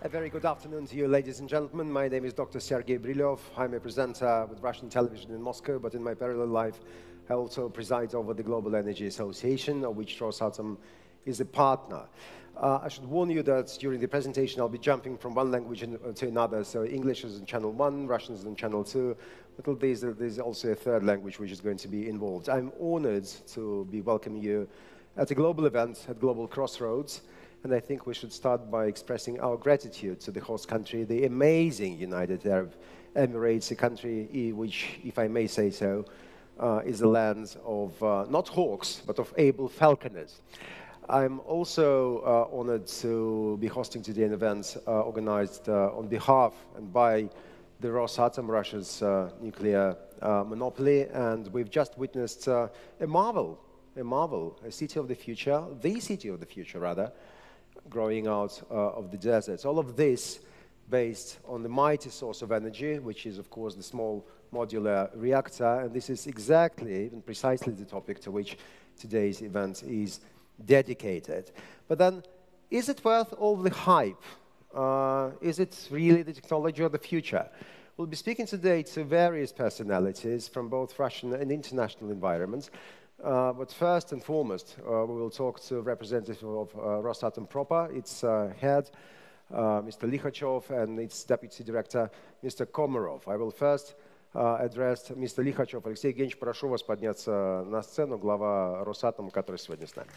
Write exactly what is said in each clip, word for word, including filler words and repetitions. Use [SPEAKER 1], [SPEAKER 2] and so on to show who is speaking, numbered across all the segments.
[SPEAKER 1] A very good afternoon to you, ladies and gentlemen. My name is Doctor Sergei Brylyov. I'm a presenter with Russian television in Moscow, but in my parallel life, I also preside over the Global Energy Association, of which Rosatom is a partner. Uh, I should warn you that during the presentation, I'll be jumping from one language to another. So English is in channel one, Russian is in channel two. But there's, there's also a third language which is going to be involved. I'm honored to be welcoming you at a global event at Global Crossroads. And I think we should start by expressing our gratitude to the host country, the amazing United Arab Emirates, a country which, if I may say so, uh, is the land of uh, not hawks, but of able falconers. I'm also uh, honored to be hosting today an event uh, organized uh, on behalf and by the Rosatom, Russia's uh, nuclear uh, monopoly. And we've just witnessed uh, a marvel, a marvel, a city of the future, the city of the future, rather, growing out uh, of the deserts. All of this based on the mighty source of energy, which is, of course, the small modular reactor. And this is exactly and precisely the topic to which today's event is dedicated. But then, is it worth all the hype? Uh, is it really the technology of the future? We'll be speaking today to various personalities from both Russian and international environments. Uh, but first and foremost, uh, we will talk to a representative of uh, Rosatom proper, its uh, head, uh, Mister Likhachov, and its deputy director, Mister Komarov. I will first uh, address Mister Likhachov. Алексей Евгеньевич, прошу вас подняться на сцену, глава Росатома, который сегодня с нами.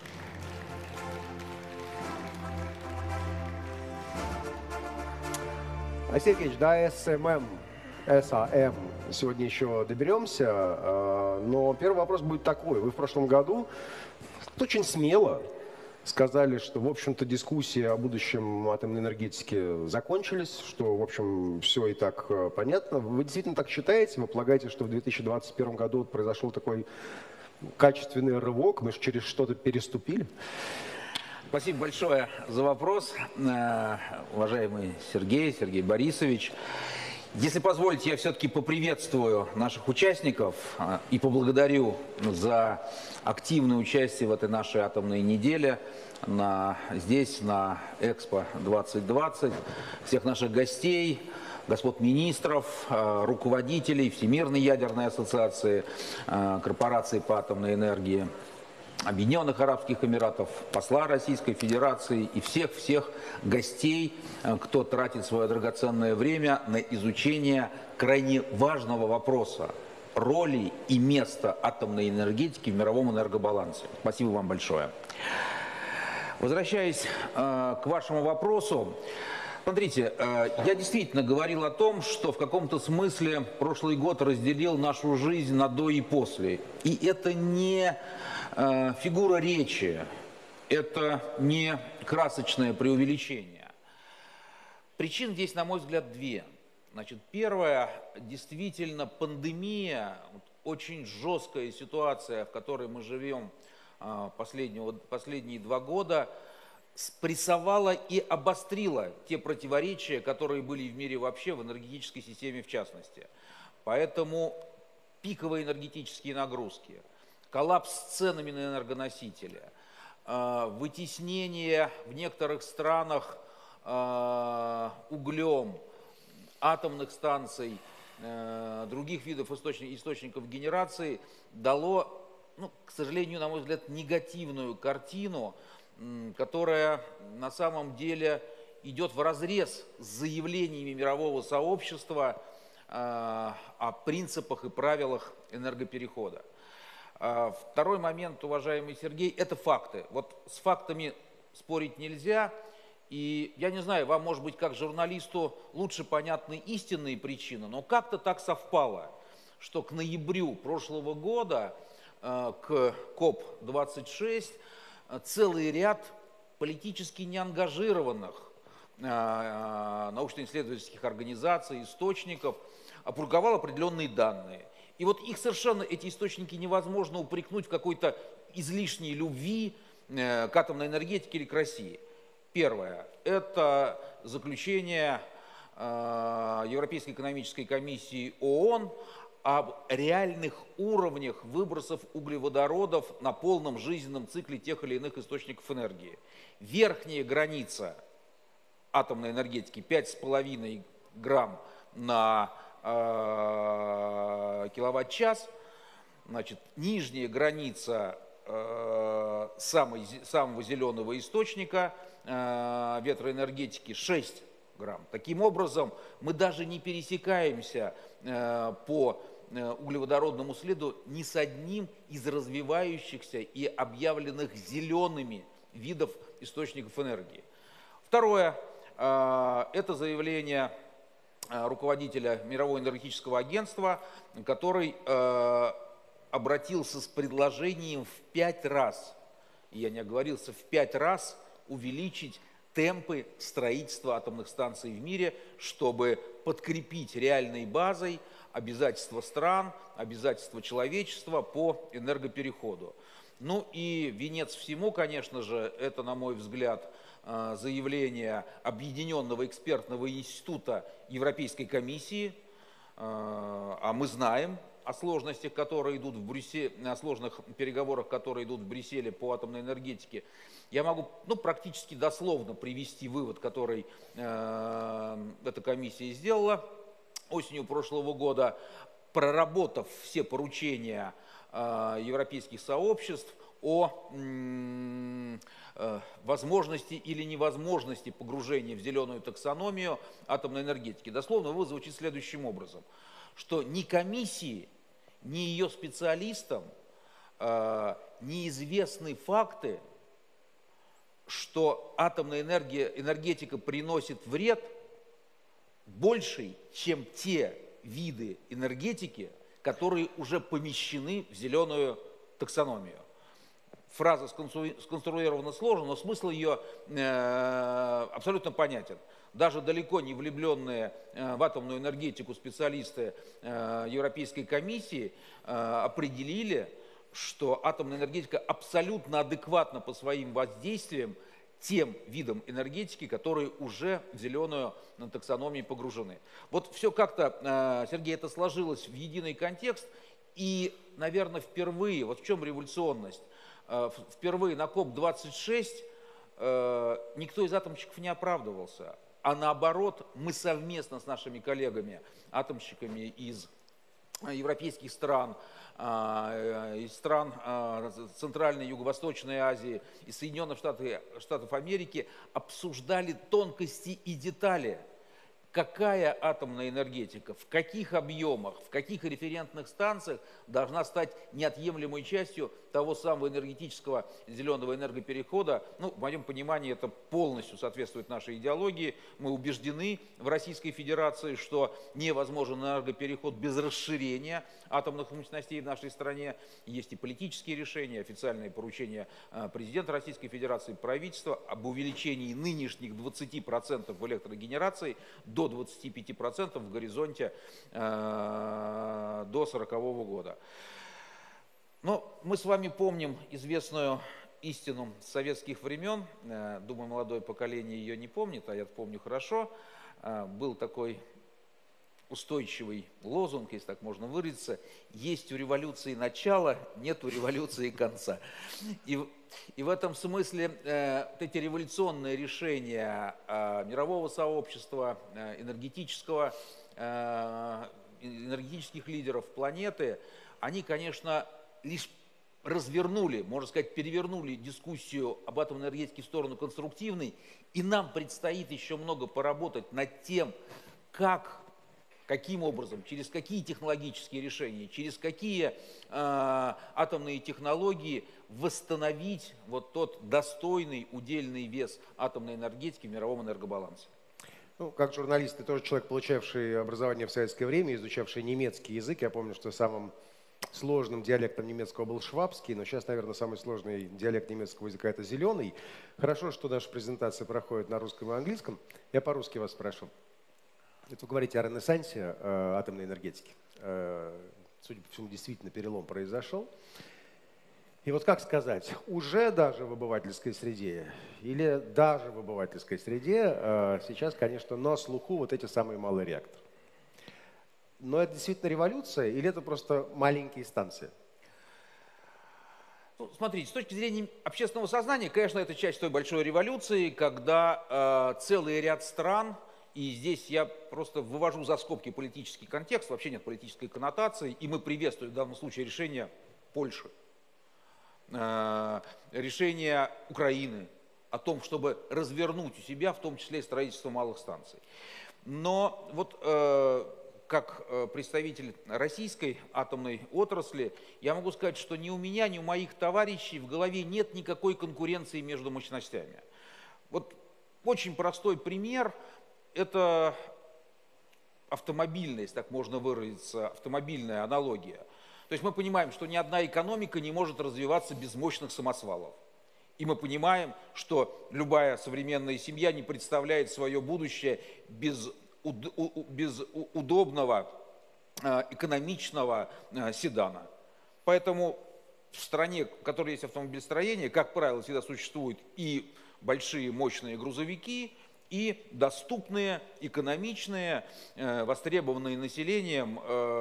[SPEAKER 1] Алексей Евгеньевич, до эс эм эм, эс а эм сегодня еще доберемся, но первый вопрос будет такой. Вы в прошлом году очень смело сказали, что, в общем-то, дискуссии о будущем атомной энергетики закончились, что, в общем, все и так понятно. Вы действительно так считаете? Вы полагаете, что в две тысячи двадцать первом году произошел такой качественный рывок, мы же через что-то переступили?
[SPEAKER 2] Спасибо большое за вопрос, уважаемый Сергей, Сергей Борисович. Если позволите, я все-таки поприветствую наших участников и поблагодарю за активное участие в этой нашей атомной неделе на, здесь, на Экспо двадцать двадцать, всех наших гостей, господ министров, руководителей Всемирной ядерной ассоциации, корпорации по атомной энергии, Объединенных Арабских Эмиратов, посла Российской Федерации и всех-всех гостей, кто тратит свое драгоценное время на изучение крайне важного вопроса роли и места атомной энергетики в мировом энергобалансе. Спасибо вам большое. Возвращаясь э, к вашему вопросу, смотрите, э, я действительно говорил о том, что в каком-то смысле прошлый год разделил нашу жизнь на до и после. И это не фигура речи, это не красочное преувеличение. Причин здесь, на мой взгляд, две. Значит, первая, действительно, пандемия, очень жесткая ситуация, в которой мы живем последние, последние два года, спрессовала и обострила те противоречия, которые были в мире вообще, в энергетической системе в частности. Поэтому пиковые энергетические нагрузки, коллапс с ценами на энергоносители, вытеснение в некоторых странах углем атомных станций, других видов источников генерации дало, ну, к сожалению, на мой взгляд, негативную картину, которая на самом деле идет вразрез с заявлениями мирового сообщества о принципах и правилах энергоперехода. Второй момент, уважаемый Сергей, это факты. Вот с фактами спорить нельзя. И я не знаю, вам, может быть, как журналисту лучше понятны истинные причины, но как-то так совпало, что к ноябрю прошлого года, к коп двадцать шесть, целый ряд политически неангажированных научно-исследовательских организаций, источников опубликовал определенные данные. И вот их совершенно, эти источники, невозможно упрекнуть в какой-то излишней любви к атомной энергетике или к России. Первое – это заключение Европейской экономической комиссии ООН об реальных уровнях выбросов углеводородов на полном жизненном цикле тех или иных источников энергии. Верхняя граница атомной энергетики пять с половиной грамм на э, киловатт-час. Значит, нижняя граница э, самой, самого зеленого источника э, ветроэнергетики шесть грамм. Таким образом, мы даже не пересекаемся э, по э, углеводородному следу ни с одним из развивающихся и объявленных зелеными видов источников энергии. Второе, э, это заявление э, руководителя Мирового энергетического агентства, который э, обратился с предложением в пять раз, и я не оговорился, в пять раз увеличить темпы строительства атомных станций в мире, чтобы подкрепить реальной базой обязательства стран, обязательства человечества по энергопереходу. Ну и венец всему, конечно же, это, на мой взгляд, заявление Объединенного экспертного института Европейской комиссии, а мы знаем о сложностях, которые идут в Брюсселе, о сложных переговорах, которые идут в Брюсселе по атомной энергетике. Я могу ну, практически дословно привести вывод, который э, эта комиссия сделала осенью прошлого года, проработав все поручения э, европейских сообществ о э, э, возможности или невозможности погружения в зеленую таксономию атомной энергетики. Дословно вывод звучит следующим образом, что ни комиссии, ни ее специалистам э, неизвестны факты, что атомная энергия, энергетика приносит вред больший, чем те виды энергетики, которые уже помещены в зеленую таксономию. Фраза сконструирована сложно, но смысл ее э, абсолютно понятен. Даже далеко не влюбленные в атомную энергетику специалисты Европейской комиссии определили, что атомная энергетика абсолютно адекватна по своим воздействиям тем видам энергетики, которые уже в зеленую таксономию погружены. Вот все как-то, Сергей, это сложилось в единый контекст, и, наверное, впервые, вот в чем революционность, впервые на коп двадцать шесть никто из атомщиков не оправдывался. А наоборот, мы совместно с нашими коллегами, атомщиками из европейских стран, из стран Центральной и Юго-Восточной Азии, из Соединенных Штатов, Штатов Америки обсуждали тонкости и детали, какая атомная энергетика, в каких объемах, в каких референтных станциях должна стать неотъемлемой частью того самого энергетического зеленого энергоперехода. Ну, в моем понимании это полностью соответствует нашей идеологии. Мы убеждены в Российской Федерации, что невозможен энергопереход без расширения атомных мощностей в нашей стране. Есть и политические решения, официальные поручения президента Российской Федерации, правительства об увеличении нынешних двадцати процентов в электрогенерации до двадцати пяти процентов в горизонте э, до сорокового года. Но мы с вами помним известную истину с советских времен. Э, думаю, молодое поколение ее не помнит, а я помню хорошо. Э, был такой устойчивый лозунг, если так можно выразиться: есть у революции начало, нет у революции конца. И, и в этом смысле э, вот эти революционные решения э, мирового сообщества, э, энергетического, э, энергетических лидеров планеты, они, конечно, лишь развернули, можно сказать, перевернули дискуссию об атомной энергетике в сторону конструктивной, и нам предстоит еще много поработать над тем, как, каким образом, через какие технологические решения, через какие э, атомные технологии восстановить вот тот достойный удельный вес атомной энергетики в мировом энергобалансе.
[SPEAKER 1] Ну, как журналист, ты тоже человек, получавший образование в советское время, изучавший немецкий язык. Я помню, что самым сложным диалектом немецкого был швабский, но сейчас, наверное, самый сложный диалект немецкого языка – это зеленый. Хорошо, что наша презентация проходит на русском и английском. Я по-русски вас спрошу. Это вы говорите о ренессансе э, атомной энергетики. Э, судя по всему, действительно перелом произошел. И вот как сказать, уже даже в обывательской среде или даже в обывательской среде э, сейчас, конечно, на слуху вот эти самые малые реакторы. Но это действительно революция или это просто маленькие станции?
[SPEAKER 2] Ну, смотрите, с точки зрения общественного сознания, конечно, это часть той большой революции, когда э, целый ряд стран, и здесь я просто вывожу за скобки политический контекст, вообще нет политической коннотации, и мы приветствуем в данном случае решение Польши, э, решение Украины о том, чтобы развернуть у себя, в том числе и строительство малых станций. Но вот э, как представитель российской атомной отрасли, я могу сказать, что ни у меня, ни у моих товарищей в голове нет никакой конкуренции между мощностями. Вот очень простой пример – это автомобильная, если так можно выразиться, автомобильная аналогия. То есть мы понимаем, что ни одна экономика не может развиваться без мощных самосвалов. И мы понимаем, что любая современная семья не представляет свое будущее без без удобного, экономичного седана. Поэтому в стране, в которой есть автомобилестроение, как правило, всегда существуют и большие мощные грузовики, и доступные, экономичные, востребованные населением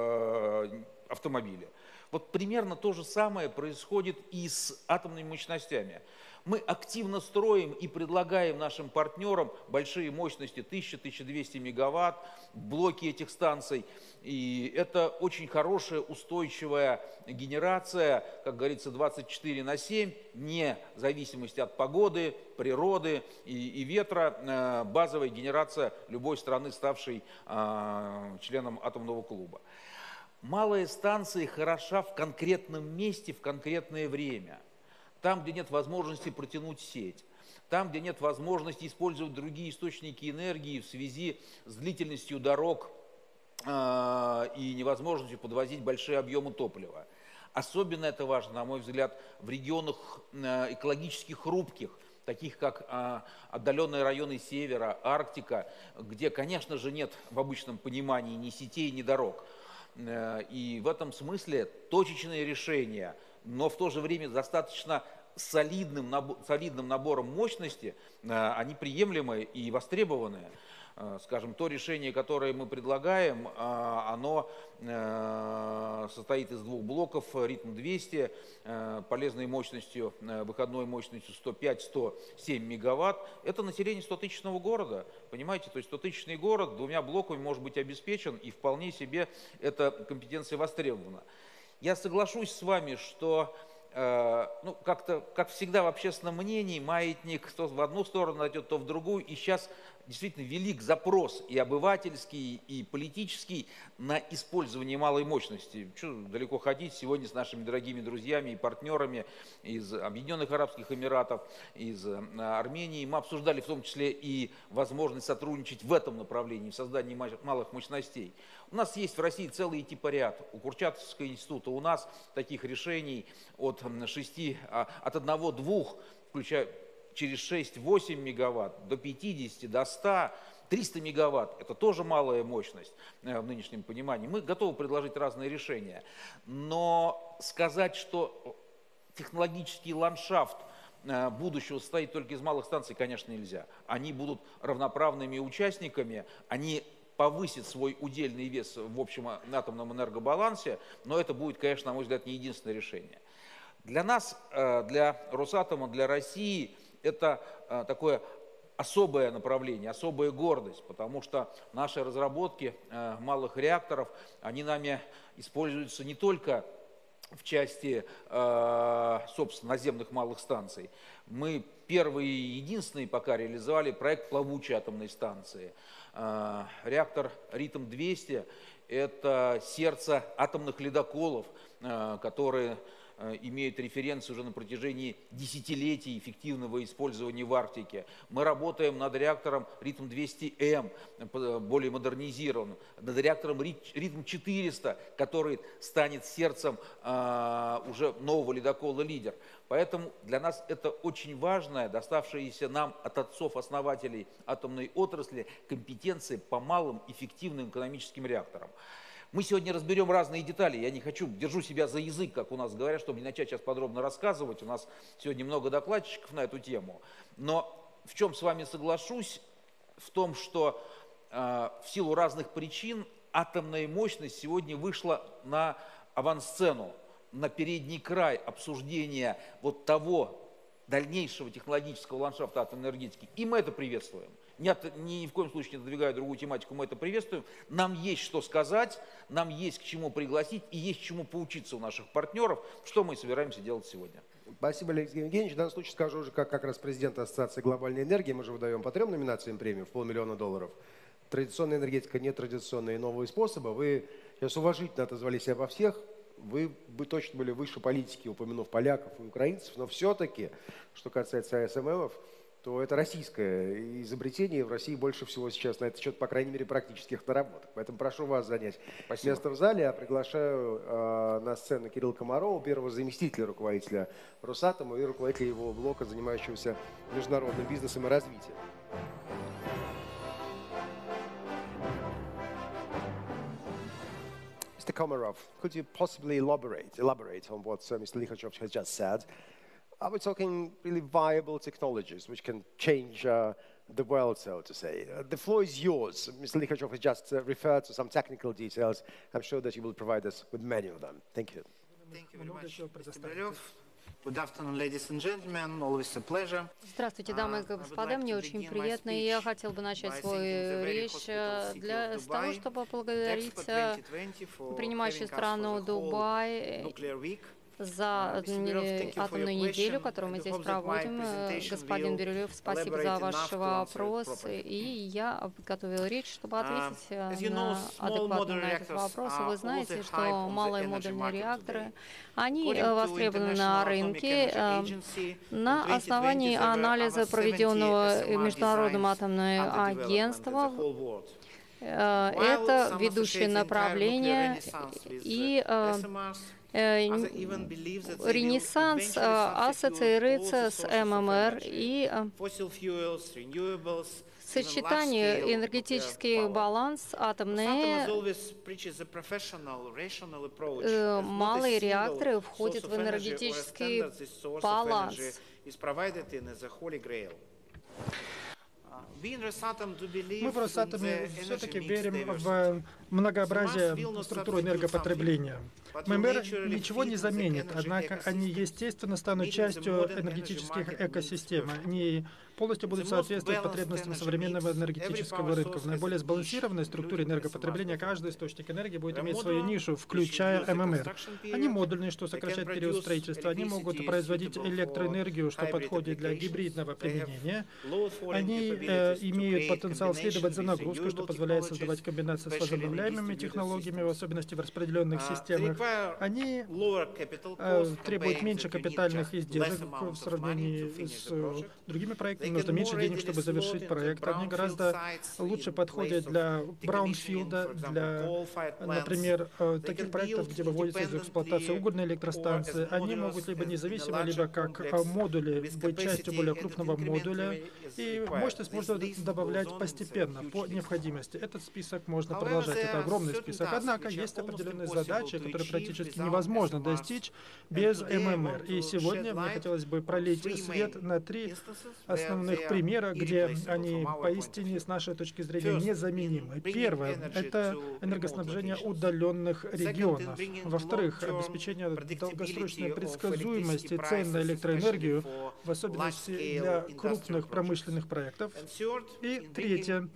[SPEAKER 2] автомобили. Вот примерно то же самое происходит и с атомными мощностями. Мы активно строим и предлагаем нашим партнерам большие мощности, тысяча — тысяча двести мегаватт, блоки этих станций. И это очень хорошая, устойчивая генерация, как говорится, двадцать четыре на семь, вне зависимости от погоды, природы и, и ветра, базовая генерация любой страны, ставшей э, членом атомного клуба. Малая станция хороша в конкретном месте, в конкретное время. Там, где нет возможности протянуть сеть, там, где нет возможности использовать другие источники энергии в связи с длительностью дорог э, и невозможностью подвозить большие объемы топлива. Особенно это важно, на мой взгляд, в регионах э, экологически хрупких, таких как э, отдаленные районы севера, Арктика, где, конечно же, нет в обычном понимании ни сетей, ни дорог. Э, и в этом смысле точечные решения, но в то же время достаточно солидным, набор, солидным набором мощности, э, они приемлемые и востребованные. Э, скажем, то решение, которое мы предлагаем, э, оно э, состоит из двух блоков, ритм двести, э, полезной мощностью, э, выходной мощностью сто пять — сто семь мегаватт. Это население стотысячного города, понимаете? То есть стотысячный город двумя блоками может быть обеспечен, и вполне себе эта компетенция востребована. Я соглашусь с вами, что э, ну, как-то, как всегда в общественном мнении, маятник то в одну сторону найдет, то в другую. И сейчас действительно велик запрос и обывательский, и политический на использование малой мощности. Что далеко ходить, сегодня с нашими дорогими друзьями и партнерами из Объединенных Арабских Эмиратов, из Армении мы обсуждали в том числе и возможность сотрудничать в этом направлении, в создании малых мощностей. У нас есть в России целый типоряд. У Курчатовского института у нас таких решений от шести, от одного-двух, включая через шесть-восемь мегаватт, до пятидесяти, до ста, триста мегаватт. Это тоже малая мощность в нынешнем понимании. Мы готовы предложить разные решения. Но сказать, что технологический ландшафт будущего состоит только из малых станций, конечно, нельзя. Они будут равноправными участниками, они повысит свой удельный вес в общем атомном энергобалансе, но это будет, конечно, на мой взгляд, не единственное решение. Для нас, для Росатома, для России это такое особое направление, особая гордость, потому что наши разработки малых реакторов, они нами используются не только в части, собственно, наземных малых станций. Мы первые и единственные пока реализовали проект плавучей атомной станции. Реактор ритм двести – это сердце атомных ледоколов, которые имеют референцию уже на протяжении десятилетий эффективного использования в Арктике. Мы работаем над реактором ритм двести эм, более модернизированным, над реактором ритм четыреста, который станет сердцем а, уже нового ледокола «Лидер». Поэтому для нас это очень важная, доставшаяся нам от отцов-основателей атомной отрасли, компетенция по малым эффективным экономическим реакторам. Мы сегодня разберем разные детали, я не хочу, держу себя за язык, как у нас говорят, чтобы не начать сейчас подробно рассказывать, у нас сегодня много докладчиков на эту тему, но в чем с вами соглашусь, в том, что э, в силу разных причин атомная мощность сегодня вышла на авансцену, на передний край обсуждения вот того дальнейшего технологического ландшафта атомной энергетики, и мы это приветствуем. Ни, от, ни в коем случае не отодвигая другую тематику, мы это приветствуем. Нам есть что сказать, нам есть к чему пригласить и есть чему поучиться у наших партнеров, что мы и собираемся делать сегодня.
[SPEAKER 1] Спасибо, Алексей Евгеньевич. В данном случае скажу уже, как, как раз президент Ассоциации глобальной энергии, мы же выдаем по трем номинациям премию в полмиллиона долларов. Традиционная энергетика, нетрадиционные и новые способы. Вы сейчас уважительно отозвали себя во всех. Вы бы точно были выше политики, упомянув поляков и украинцев, но все-таки, что касается эй эс эм эмов, то это российское изобретение. В России больше всего сейчас на этот счет, по крайней мере, практических наработок. Поэтому прошу вас занять Спасибо. место в зале. Я приглашаю э, на сцену Кирилла Комарова, первого заместителя руководителя Росатома и руководителя его блока, занимающегося международным бизнесом и развитием. Mister Komarov, could you possibly elaborate, elaborate on what uh, Mister Likhachov has just said? Are we talking really viable technologies which can change uh, the world, so to say? Uh, the floor is yours. Mister Likhachov has just uh, referred to some technical details. I'm sure that you will provide us with many of them. Thank you.
[SPEAKER 3] Thank you very much, Mister Brylov. Good afternoon, ladies and gentlemen. Always a pleasure.
[SPEAKER 4] Здравствуйте, дамы и господа. Мне очень приятно, и я хотел бы начать свою речь для, с того, чтобы поблагодарить принимающую страну Дубай за атомную неделю, которую мы здесь проводим. Господин Брилев, спасибо за ваш вопрос. И я подготовил речь, чтобы ответить на, адекватно на этот вопрос. Вы знаете, что малые модульные реакторы, они востребованы на рынке на основании анализа, проведенного Международным атомным агентством. Это ведущее направление, и Ренессанс ассоциируется с эм эм эр, и сочетание энергетический баланс атомные малые реакторы входят в энергетический баланс.
[SPEAKER 5] Мы в Росатоме все-таки верим в многообразие структуры энергопотребления. эм эм эр ничего не заменит, однако они естественно станут частью энергетических экосистем. Они полностью будут соответствовать потребностям современного энергетического рынка. В наиболее сбалансированной структуре энергопотребления каждый источник энергии будет иметь свою нишу, включая эм эм эр. Они модульные, что сокращает период строительства. Они могут производить электроэнергию, что подходит для гибридного применения. Они э, имеют потенциал следовать за нагрузкой, что позволяет создавать комбинации с возобновляемыми технологиями, в особенности в распределенных системах. Они э, требуют меньше капитальных издержек в сравнении с другими проектами. Нужно меньше денег, чтобы завершить проект. Они гораздо лучше подходят для браунфилда, для, например, таких проектов, где выводится из эксплуатации угольные электростанции. Они могут либо независимо, либо как модули быть частью более крупного модуля, и мощность можно добавлять постепенно, по необходимости. Этот список можно продолжать, это огромный список. Однако есть определенные задачи, которые практически невозможно достичь без эм эм эр. И сегодня мне хотелось бы пролить свет на три основных примера, где они поистине, с нашей точки зрения, незаменимы. Первое — это энергоснабжение удаленных регионов. Во-вторых, обеспечение долгосрочной предсказуемости цен на электроэнергию, в особенности для крупных промышленных проектов. И третье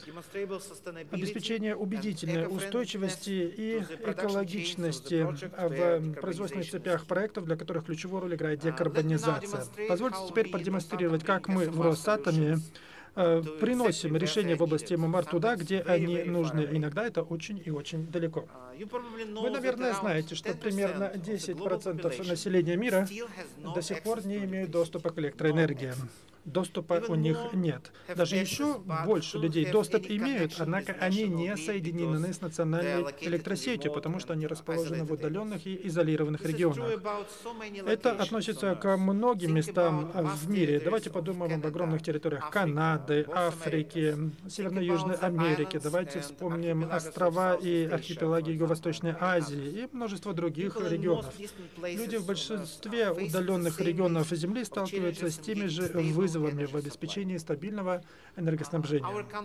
[SPEAKER 5] — обеспечение убедительной устойчивости и экологичности в производственных цепях проектов, для которых ключевую роль играет декарбонизация. Позвольте теперь продемонстрировать, как мы в Росатоме э, приносим решения в области эм эм эр туда, где они нужны. Иногда это очень и очень далеко. Вы, наверное, знаете, что примерно десять процентов населения мира до сих пор не имеют доступа к электроэнергии. Доступа у них нет. Даже еще больше людей доступ имеют, однако они не соединены с национальной электросетью, потому что они расположены в удаленных и изолированных регионах. Это относится к многим местам в мире. Давайте подумаем об огромных территориях Канады, Африки, Северно-Южной Америки. Давайте вспомним острова и архипелаги Юго-Восточной Азии и множество других регионов. Люди в большинстве удаленных регионов Земли сталкиваются с теми же вызовами, вызовами в обеспечении стабильного энергоснабжения.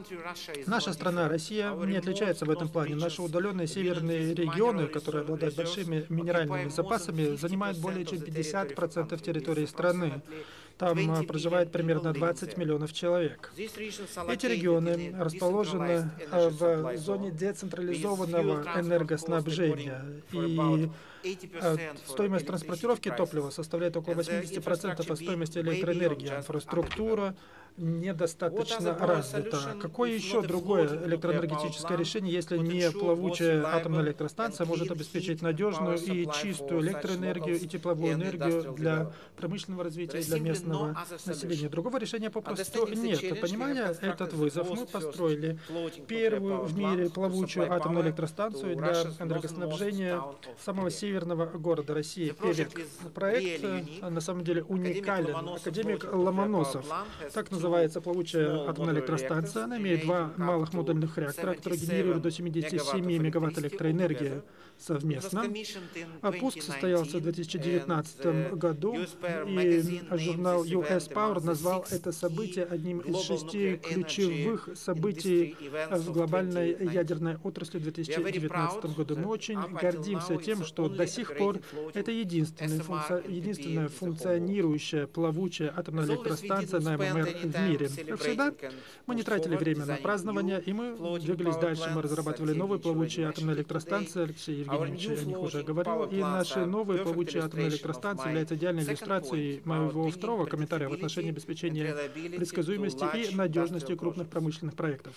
[SPEAKER 5] Наша страна, Россия, не отличается в этом плане. Наши удаленные северные регионы, которые обладают большими минеральными запасами, занимают более чем пятьдесят процентов территории страны. Там проживает примерно двадцать миллионов человек. Эти регионы расположены в зоне децентрализованного энергоснабжения, и стоимость транспортировки топлива составляет около восьмидесяти процентов от стоимости электроэнергии. Инфраструктура недостаточно развита. Какое еще другое электроэнергетическое решение, если не плавучая атомная электростанция, может обеспечить надежную и чистую электроэнергию и тепловую энергию для промышленного развития и для местного населения? Другого решения попросту нет. Понимая этот вызов, мы построили первую в мире плавучую атомную электростанцию для энергоснабжения самого северного города России, Певек. Проект на самом деле уникален. Академик Ломоносов, так называется плавучая атомная электростанция. Она имеет два малых модульных реактора, которые генерируют до семидесяти семи мегаватт электроэнергии совместно. А пуск состоялся в две тысячи девятнадцатом году, и журнал ю эс Power назвал это событие одним из шести ключевых событий в глобальной ядерной отрасли в две тысячи девятнадцатом году. Мы очень гордимся тем, что до сих пор это единственная, функци... единственная функционирующая плавучая атомная электростанция на ММР в мире. Как всегда, мы не тратили время на празднование, и мы двигались дальше. Мы разрабатывали новые плавучие атомные электростанции. Алексей Евгеньевич о них уже говорил. И наши новые плавучие атомные электростанции являются идеальной иллюстрацией моего второго комментария в отношении обеспечения предсказуемости и надежности крупных промышленных проектов.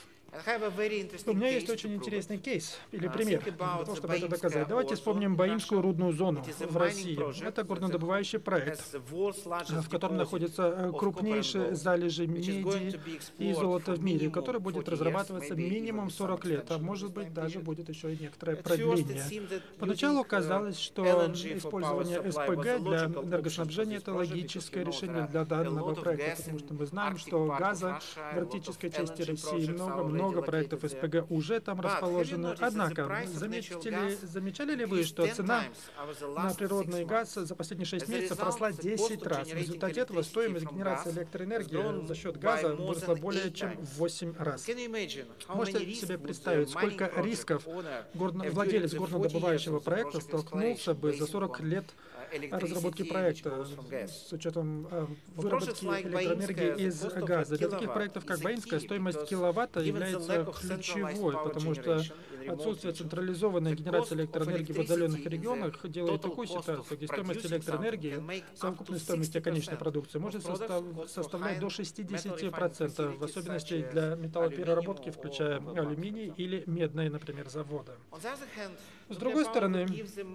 [SPEAKER 5] У меня есть очень интересный кейс или пример для того, чтобы это доказать. Давайте вспомним Баимскую рудную зону в России. Это горнодобывающий проект, в котором находятся крупнейшие залежи меди и золота в мире, который будет разрабатываться минимум сорок лет, а может быть даже будет еще и некоторое продление. Поначалу казалось, что использование эс пэ гэ для энергоснабжения — это логическое решение для данного проекта, потому что мы знаем, что газа в арктической части России много, много проектов эс пэ гэ уже там расположены. Однако, заметили, замечали ли вы, что цена на природный газ за последние шесть месяцев росла десять раз? В результате этого стоимость генерации электроэнергии за счет газа выросла более чем в восемь раз. Можете себе представить, сколько рисков горно... владелец горнодобывающего проекта столкнулся бы за сорок лет разработки проекта с учетом э, выработки электроэнергии из газа. Для таких проектов, как Баимская, стоимость киловатта является ключевой, потому что отсутствие централизованной генерации электроэнергии в отдаленных регионах делает такую ситуацию, где стоимость электроэнергии, совокупной стоимости конечной продукции, может состав, составлять до шестидесяти процентов, в особенности для металлопереработки, включая алюминий или медные, например, заводы. С другой стороны,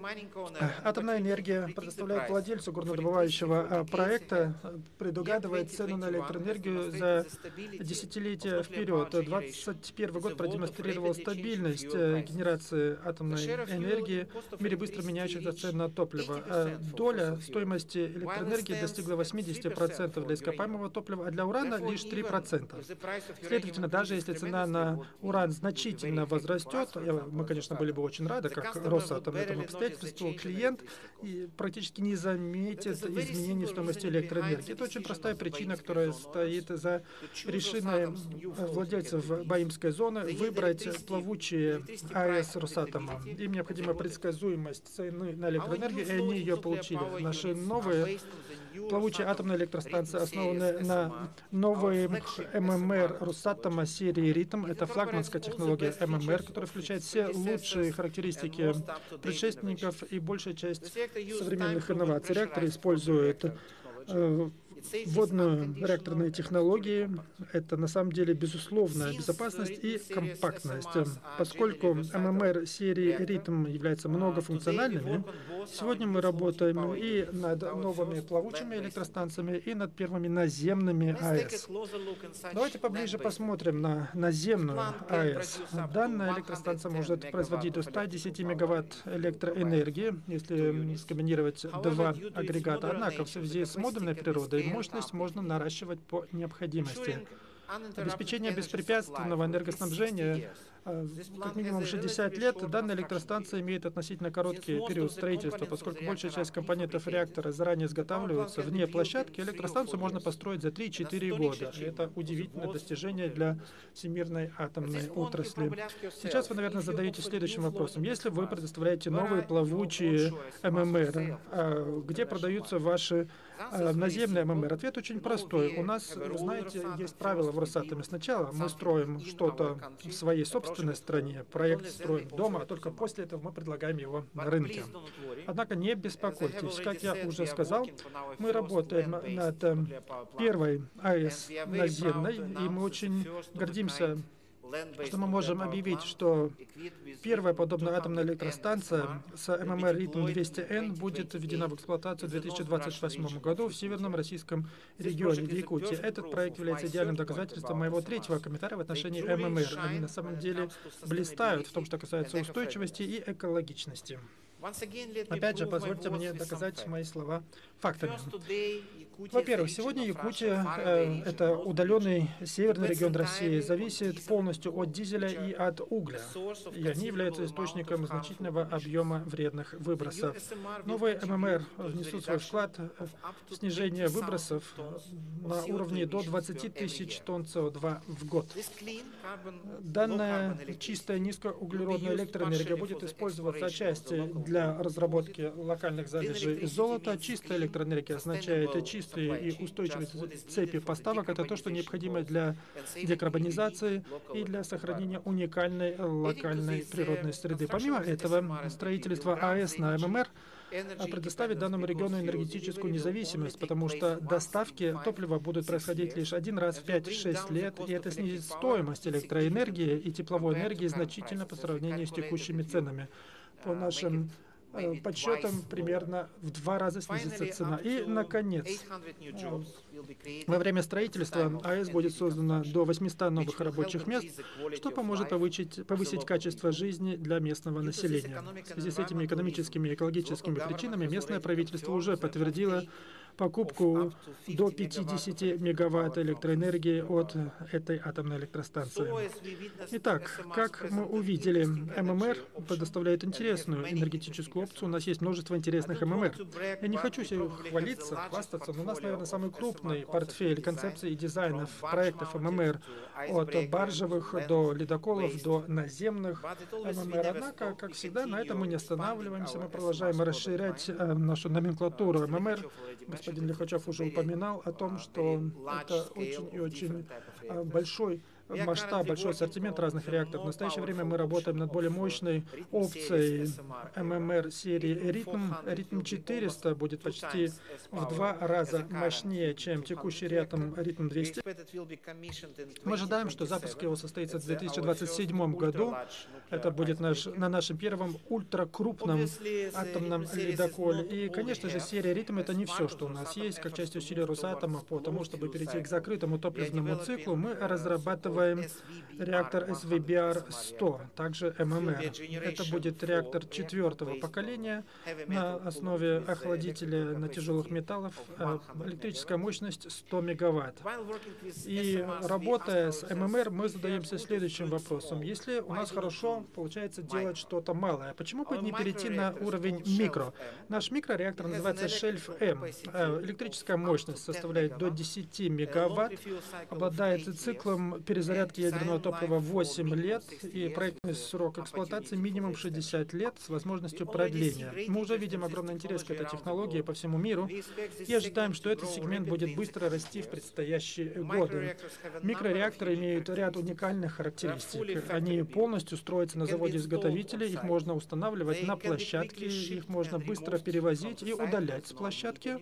[SPEAKER 5] атомная энергия предоставляет владельцу горнодобывающего проекта, предугадывает цену на электроэнергию за десятилетия вперед. двадцать первый год продемонстрировал стабильность генерации атомной энергии в мире быстро меняющихся цен на топливо. Доля стоимости электроэнергии достигла восьмидесяти процентов для ископаемого топлива, а для урана лишь три процента. Следовательно, даже если цена на уран значительно возрастет, мы, конечно, были бы очень рады, как Росатом этому обстоятельству, клиент практически не заметит изменений в стоимости электроэнергии. Это очень простая причина, которая стоит за решением владельцев Баимской зоны выбрать плавучие а э эс Росатома. Им необходима предсказуемость цены на электроэнергию, и они ее получили. Наши новые плавучие атомные электростанции основаны на новых эм эм эр Росатома серии Ритм. Это флагманская технология эм эм эр, которая включает все лучшие характеристики предшественников и большая часть современных инноваций. Реакторы используют э, водную реакторные технологии. Это на самом деле безусловная безопасность и компактность. Поскольку эм эм эр серии Ритм являются многофункциональными, сегодня мы работаем и над новыми плавучими электростанциями, и над первыми наземными а э эс. Давайте поближе посмотрим на наземную а э эс. Данная электростанция может производить до ста десяти мегаватт электроэнергии, если скомбинировать два агрегата. Однако в связи с модульной природой мощность можно наращивать по необходимости. обеспечение беспрепятственного энергоснабжения как минимум шестьдесят лет, данная электростанция имеет относительно короткий период строительства, поскольку большая часть компонентов реактора заранее изготавливается вне площадки, электростанцию можно построить за три-четыре года. Это удивительное достижение для всемирной атомной отрасли. Сейчас вы, наверное, задаетесь следующим вопросом. Если вы предоставляете новые плавучие ММР, где продаются ваши наземные ММР? Ответ очень простой. У нас, вы знаете, есть правило в Росатоме. Сначала мы строим что-то в своей собственной стране, проект строим дома, а только после этого мы предлагаем его на рынке. Однако не беспокойтесь. Как я уже сказал, мы работаем над первой АЭС наземной, и мы очень гордимся, что мы можем объявить, что первая подобная атомная электростанция с ММР Ритм двести эн будет введена в эксплуатацию в две тысячи двадцать восьмом году в северном российском регионе, в Якутии. Этот проект является идеальным доказательством моего третьего комментария в отношении ММР. Они на самом деле блистают в том, что касается устойчивости и экологичности. Опять же, позвольте мне доказать мои слова фактами. Во-первых, сегодня Якутия, э, это удаленный северный регион России, зависит полностью от дизеля и от угля, и они являются источником значительного объема вредных выбросов. Новые ММР внесут свой вклад в снижение выбросов на уровне до двадцати тысяч тонн С О два в год. Данная чистая низкоуглеродная электроэнергия будет использоваться отчасти для разработки локальных залежей золота. Чистая электроэнергия означает чистые и устойчивые цепи поставок. Это то, что необходимо для декарбонизации и для сохранения уникальной локальной природной среды. Помимо этого, строительство АЭС на ММР предоставит данному региону энергетическую независимость, потому что доставки топлива будут происходить лишь один раз в пять-шесть лет, и это снизит стоимость электроэнергии и тепловой энергии значительно по сравнению с текущими ценами. По нашим э, подсчетам, примерно в два раза снизится цена. И, наконец, во время строительства АЭС будет создано до восьмисот новых рабочих мест, что поможет повысить, повысить качество жизни для местного населения. В связи с этими экономическими и экологическими причинами местное правительство уже подтвердило покупку до пятидесяти мегаватт электроэнергии от этой атомной электростанции. Итак, как мы увидели, ММР предоставляет интересную энергетическую опцию. У нас есть множество интересных ММР. Я не хочу себе хвалиться, хвастаться, но у нас, наверное, самый крупный портфель концепций и дизайнов проектов ММР, от баржевых до ледоколов, до наземных ММР. Однако, как всегда, на этом мы не останавливаемся. Мы продолжаем расширять э, нашу номенклатуру ММР. Господин Лихачев уже упоминал о том, что это очень и очень э, большой масштаб, большой ассортимент разных реакторов. В настоящее время мы работаем над более мощной опцией ММР серии Ритм. Ритм четыреста будет почти в два раза мощнее, чем текущий реактор Ритм двести. Мы ожидаем, что запуск его состоится в две тысячи двадцать седьмом году. Это будет наш, на нашем первом ультракрупном атомном ледоколе. И, конечно же, серия Ритм — это не все, что у нас есть. Как часть усилий Росатома по тому, чтобы перейти к закрытому топливному циклу, мы разрабатываем реактор эс ви би ар сто, также ММР. Это будет реактор четвертого поколения на основе охладителя на тяжелых металлов, электрическая мощность сто мегаватт. И работая с ММР, мы задаемся следующим вопросом. Если у нас хорошо получается делать что-то малое, почему бы не перейти на уровень микро? Наш микрореактор называется Шельф-М. Электрическая мощность составляет до десяти мегаватт, обладает циклом перезарядки ядерного топлива восемь лет и проектный срок эксплуатации минимум шестьдесят лет с возможностью продления. Мы уже видим огромный интерес к этой технологии по всему миру и ожидаем, что этот сегмент будет быстро расти в предстоящие годы. Микрореакторы имеют ряд уникальных характеристик. Они полностью строятся на заводе-изготовителе, их можно устанавливать на площадке, их можно быстро перевозить и удалять с площадки.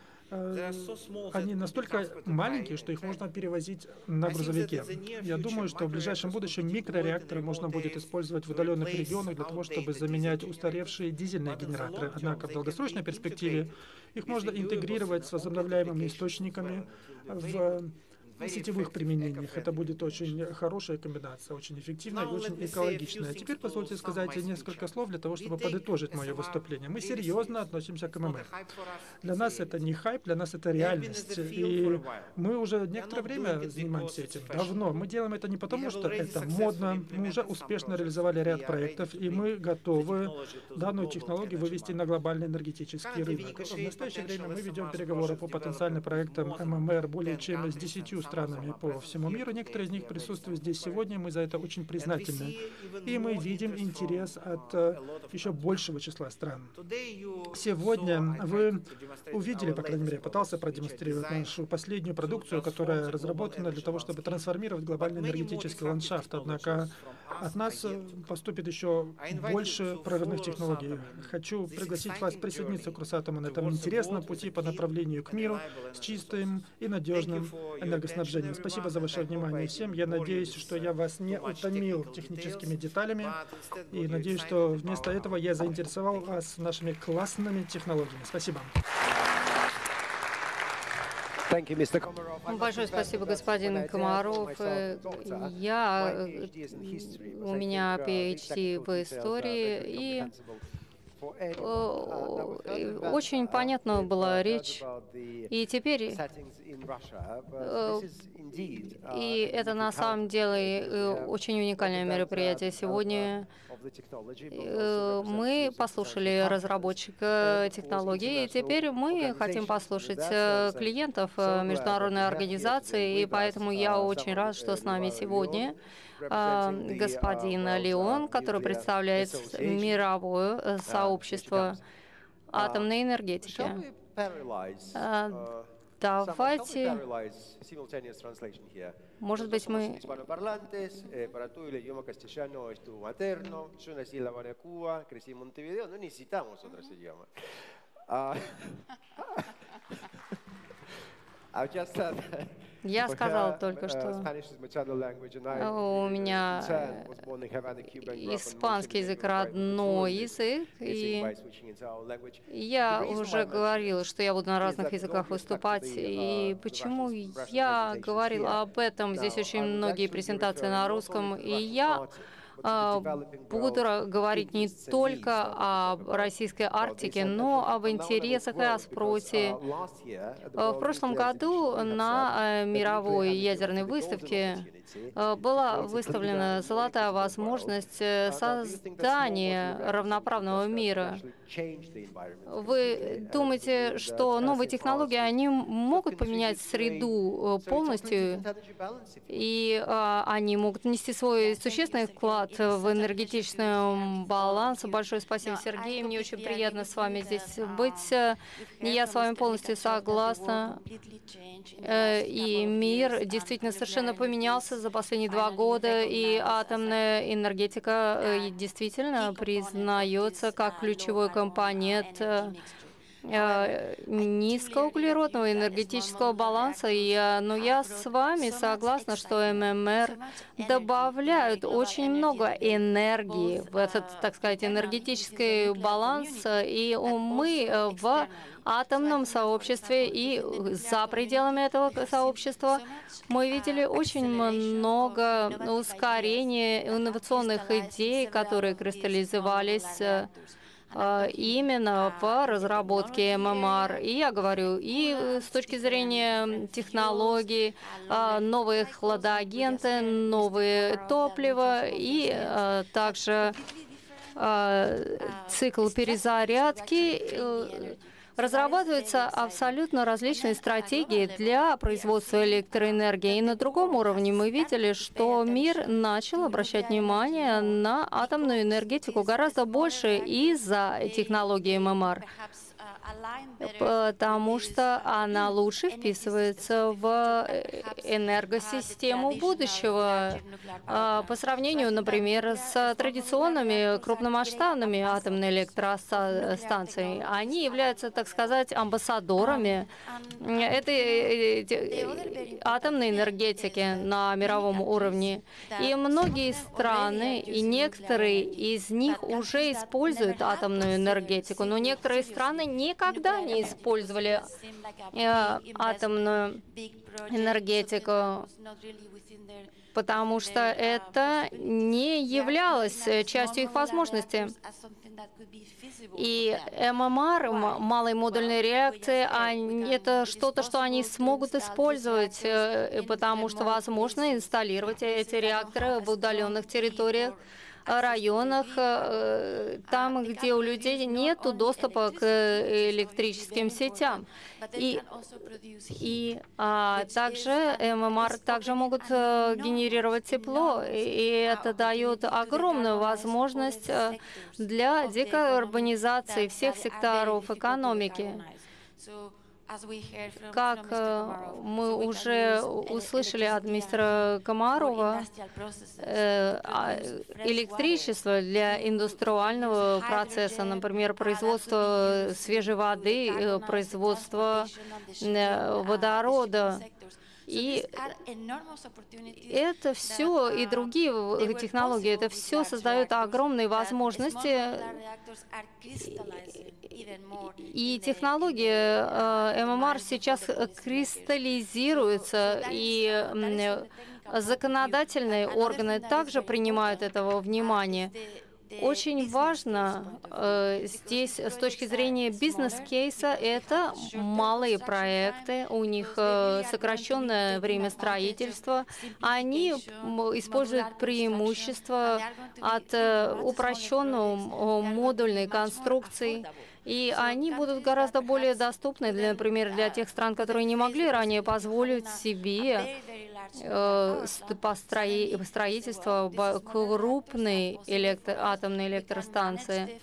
[SPEAKER 5] Они настолько маленькие, что их можно перевозить на грузовике. Я думаю, что в ближайшем будущем микрореакторы можно будет использовать в удаленных регионах для того, чтобы заменять устаревшие дизельные генераторы. Однако в долгосрочной перспективе их можно интегрировать с возобновляемыми источниками в сетевых применениях. Это будет очень хорошая комбинация, очень эффективная и очень экологичная. Теперь позвольте сказать несколько слов для того, чтобы подытожить мое выступление. Мы серьезно относимся к ММР. Для нас это не хайп, для нас это реальность. И мы уже некоторое время занимаемся этим, давно. Мы делаем это не потому, что это модно. Мы уже успешно реализовали ряд проектов, и мы готовы данную технологию вывести на глобальный энергетический рынок. В настоящее время мы ведем переговоры по потенциальным проектам ММР более чем с десятью странами по всему миру. Некоторые из них присутствуют здесь сегодня, мы за это очень признательны. И мы видим интерес от еще большего числа стран. Сегодня вы увидели, по крайней мере, я пытался продемонстрировать нашу последнюю продукцию, которая разработана для того, чтобы трансформировать глобальный энергетический ландшафт. Однако от нас поступит еще больше прорывных технологий. Хочу пригласить вас присоединиться к Росатому на этом интересном пути по направлению к миру с чистым и надежным энергоснабжением. Спасибо за ваше внимание всем. Я надеюсь, что я вас не утомил техническими деталями, и надеюсь, что вместо этого я заинтересовал вас нашими классными технологиями. Спасибо.
[SPEAKER 4] Большое спасибо, господин Комаров. Я, у меня пи эйч ди в истории, и очень понятна была речь. И теперь, и это на самом деле очень уникальное мероприятие сегодня. Мы послушали разработчика технологии, и теперь мы хотим послушать клиентов международной организации, и поэтому я очень рад, что с нами сегодня господин Леон, который представляет мировое сообщество атомной энергетики. Давайте, может быть, мы... Я сказал только что, у меня испанский язык родной язык, и я уже говорила, что я буду на разных языках выступать, и почему я говорила об этом, здесь очень многие презентации на русском, и я буду говорить не только о российской Арктике, но об интересах и о спросе. В прошлом году на мировой ядерной выставке была выставлена золотая возможность создания равноправного мира. Вы думаете, что новые технологии, они могут поменять среду полностью, и они могут внести свой существенный вклад в энергетический баланс? Большое спасибо, Сергей. Мне очень приятно с вами здесь быть. Я с вами полностью согласна. И мир действительно совершенно поменялся за последние два года, и атомная энергетика действительно признается как ключевой компонент низкоуглеродного энергетического баланса. И, но я с вами согласна, что ММР добавляют очень много энергии в этот, так сказать, энергетический баланс, и мы в атомном сообществе и за пределами этого сообщества мы видели очень много ускорения инновационных идей, которые кристаллизовались именно в разработке ММР. И я говорю, и с точки зрения технологий, новые хладагенты, новые топлива, и также цикл перезарядки. Разрабатываются абсолютно различные стратегии для производства электроэнергии. И на другом уровне мы видели, что мир начал обращать внимание на атомную энергетику гораздо больше из-за технологии ММР, потому что она лучше вписывается в энергосистему будущего по сравнению, например, с традиционными крупномасштабными атомными электростанциями. Они являются, так сказать, амбассадорами этой атомной энергетики на мировом уровне. И многие страны, и некоторые из них уже используют атомную энергетику, но некоторые страны никогда не использовали э, атомную энергетику, потому что это не являлось частью их возможностей. И эм эм ар, малые модульные реакции, они, это что-то, что они смогут использовать, потому что возможно инсталлировать эти реакторы в удаленных территориях, районах, там, где у людей нет доступа к электрическим сетям. И, и а, также эм эм ар также могут генерировать тепло, и это дает огромную возможность для декарбонизации всех секторов экономики. Как мы уже услышали от мистера Комарова, электричество для индустриального процесса, например, производство свежей воды, производство водорода, и это все и другие технологии, это все создает огромные возможности. И технологии эм эм ар сейчас кристаллизируются, и законодательные органы также принимают этого внимания. Очень важно э, здесь с точки зрения бизнес-кейса это малые проекты, у них э, сокращенное время строительства, они используют преимущества от э, упрощенной модульной конструкции. И они будут гораздо более доступны, для, например, для тех стран, которые не могли ранее позволить себе э, строительство крупной электро атомной электростанции.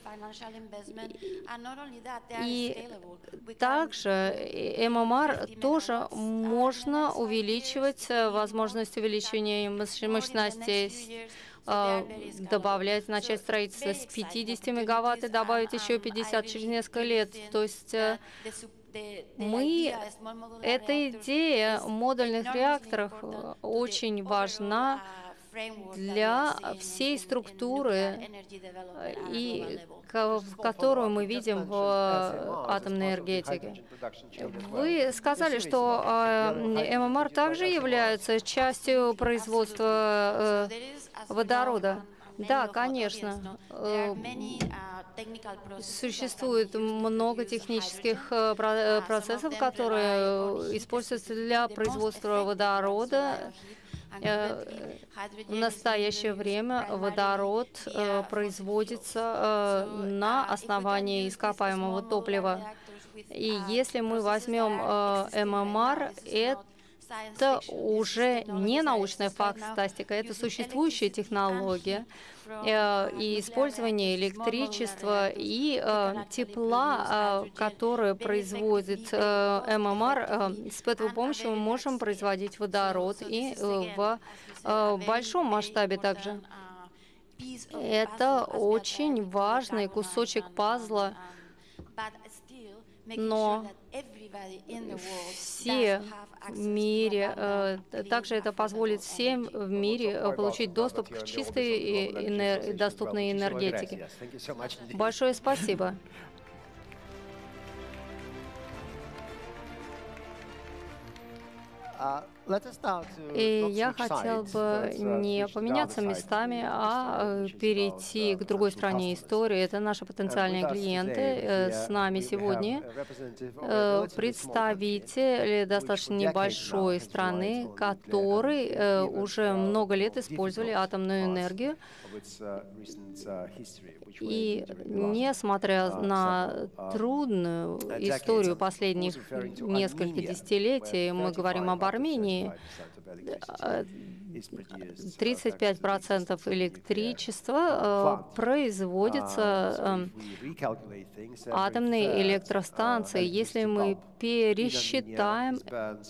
[SPEAKER 4] И также эм эм ар тоже можно увеличивать, возможность увеличения мощностей, добавлять, начать строительство с пятидесяти мегаватт и добавить еще пятьдесят через несколько лет. То есть мы, эта идея модульных реакторов очень важна для всей структуры, и, которую мы видим в атомной энергетике. Вы сказали, что эм эм ар также является частью производства водорода. Да, конечно. Существует много технических процессов, которые используются для производства водорода. В настоящее время водород производится на основании ископаемого топлива. И если мы возьмем эм эм ар, это уже не научная фантастика, это существующая технология. И использование электричества и тепла, которое производит эм эм ар, с этой помощью мы можем производить водород и в большом масштабе также. Это очень важный кусочек пазла, но все в мире, также это позволит всем в мире получить доступ к чистой и доступной энергетике. Большое спасибо. И я хотел бы не поменяться местами, а перейти к другой стороне истории. Это наши потенциальные клиенты. С нами сегодня представители достаточно небольшой страны, которые уже много лет использовали атомную энергию. И несмотря на трудную историю последних нескольких десятилетий, мы говорим об Армении, тридцать пять процентов электричества производится атомной электростанцией. Если мы пересчитаем,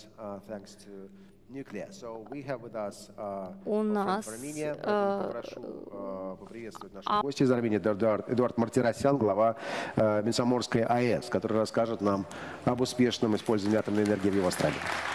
[SPEAKER 4] у нас
[SPEAKER 1] гость из Армении Эдуард Мартиросян, глава Минсоморской АЭС, который расскажет нам об успешном использовании атомной энергии в его стране.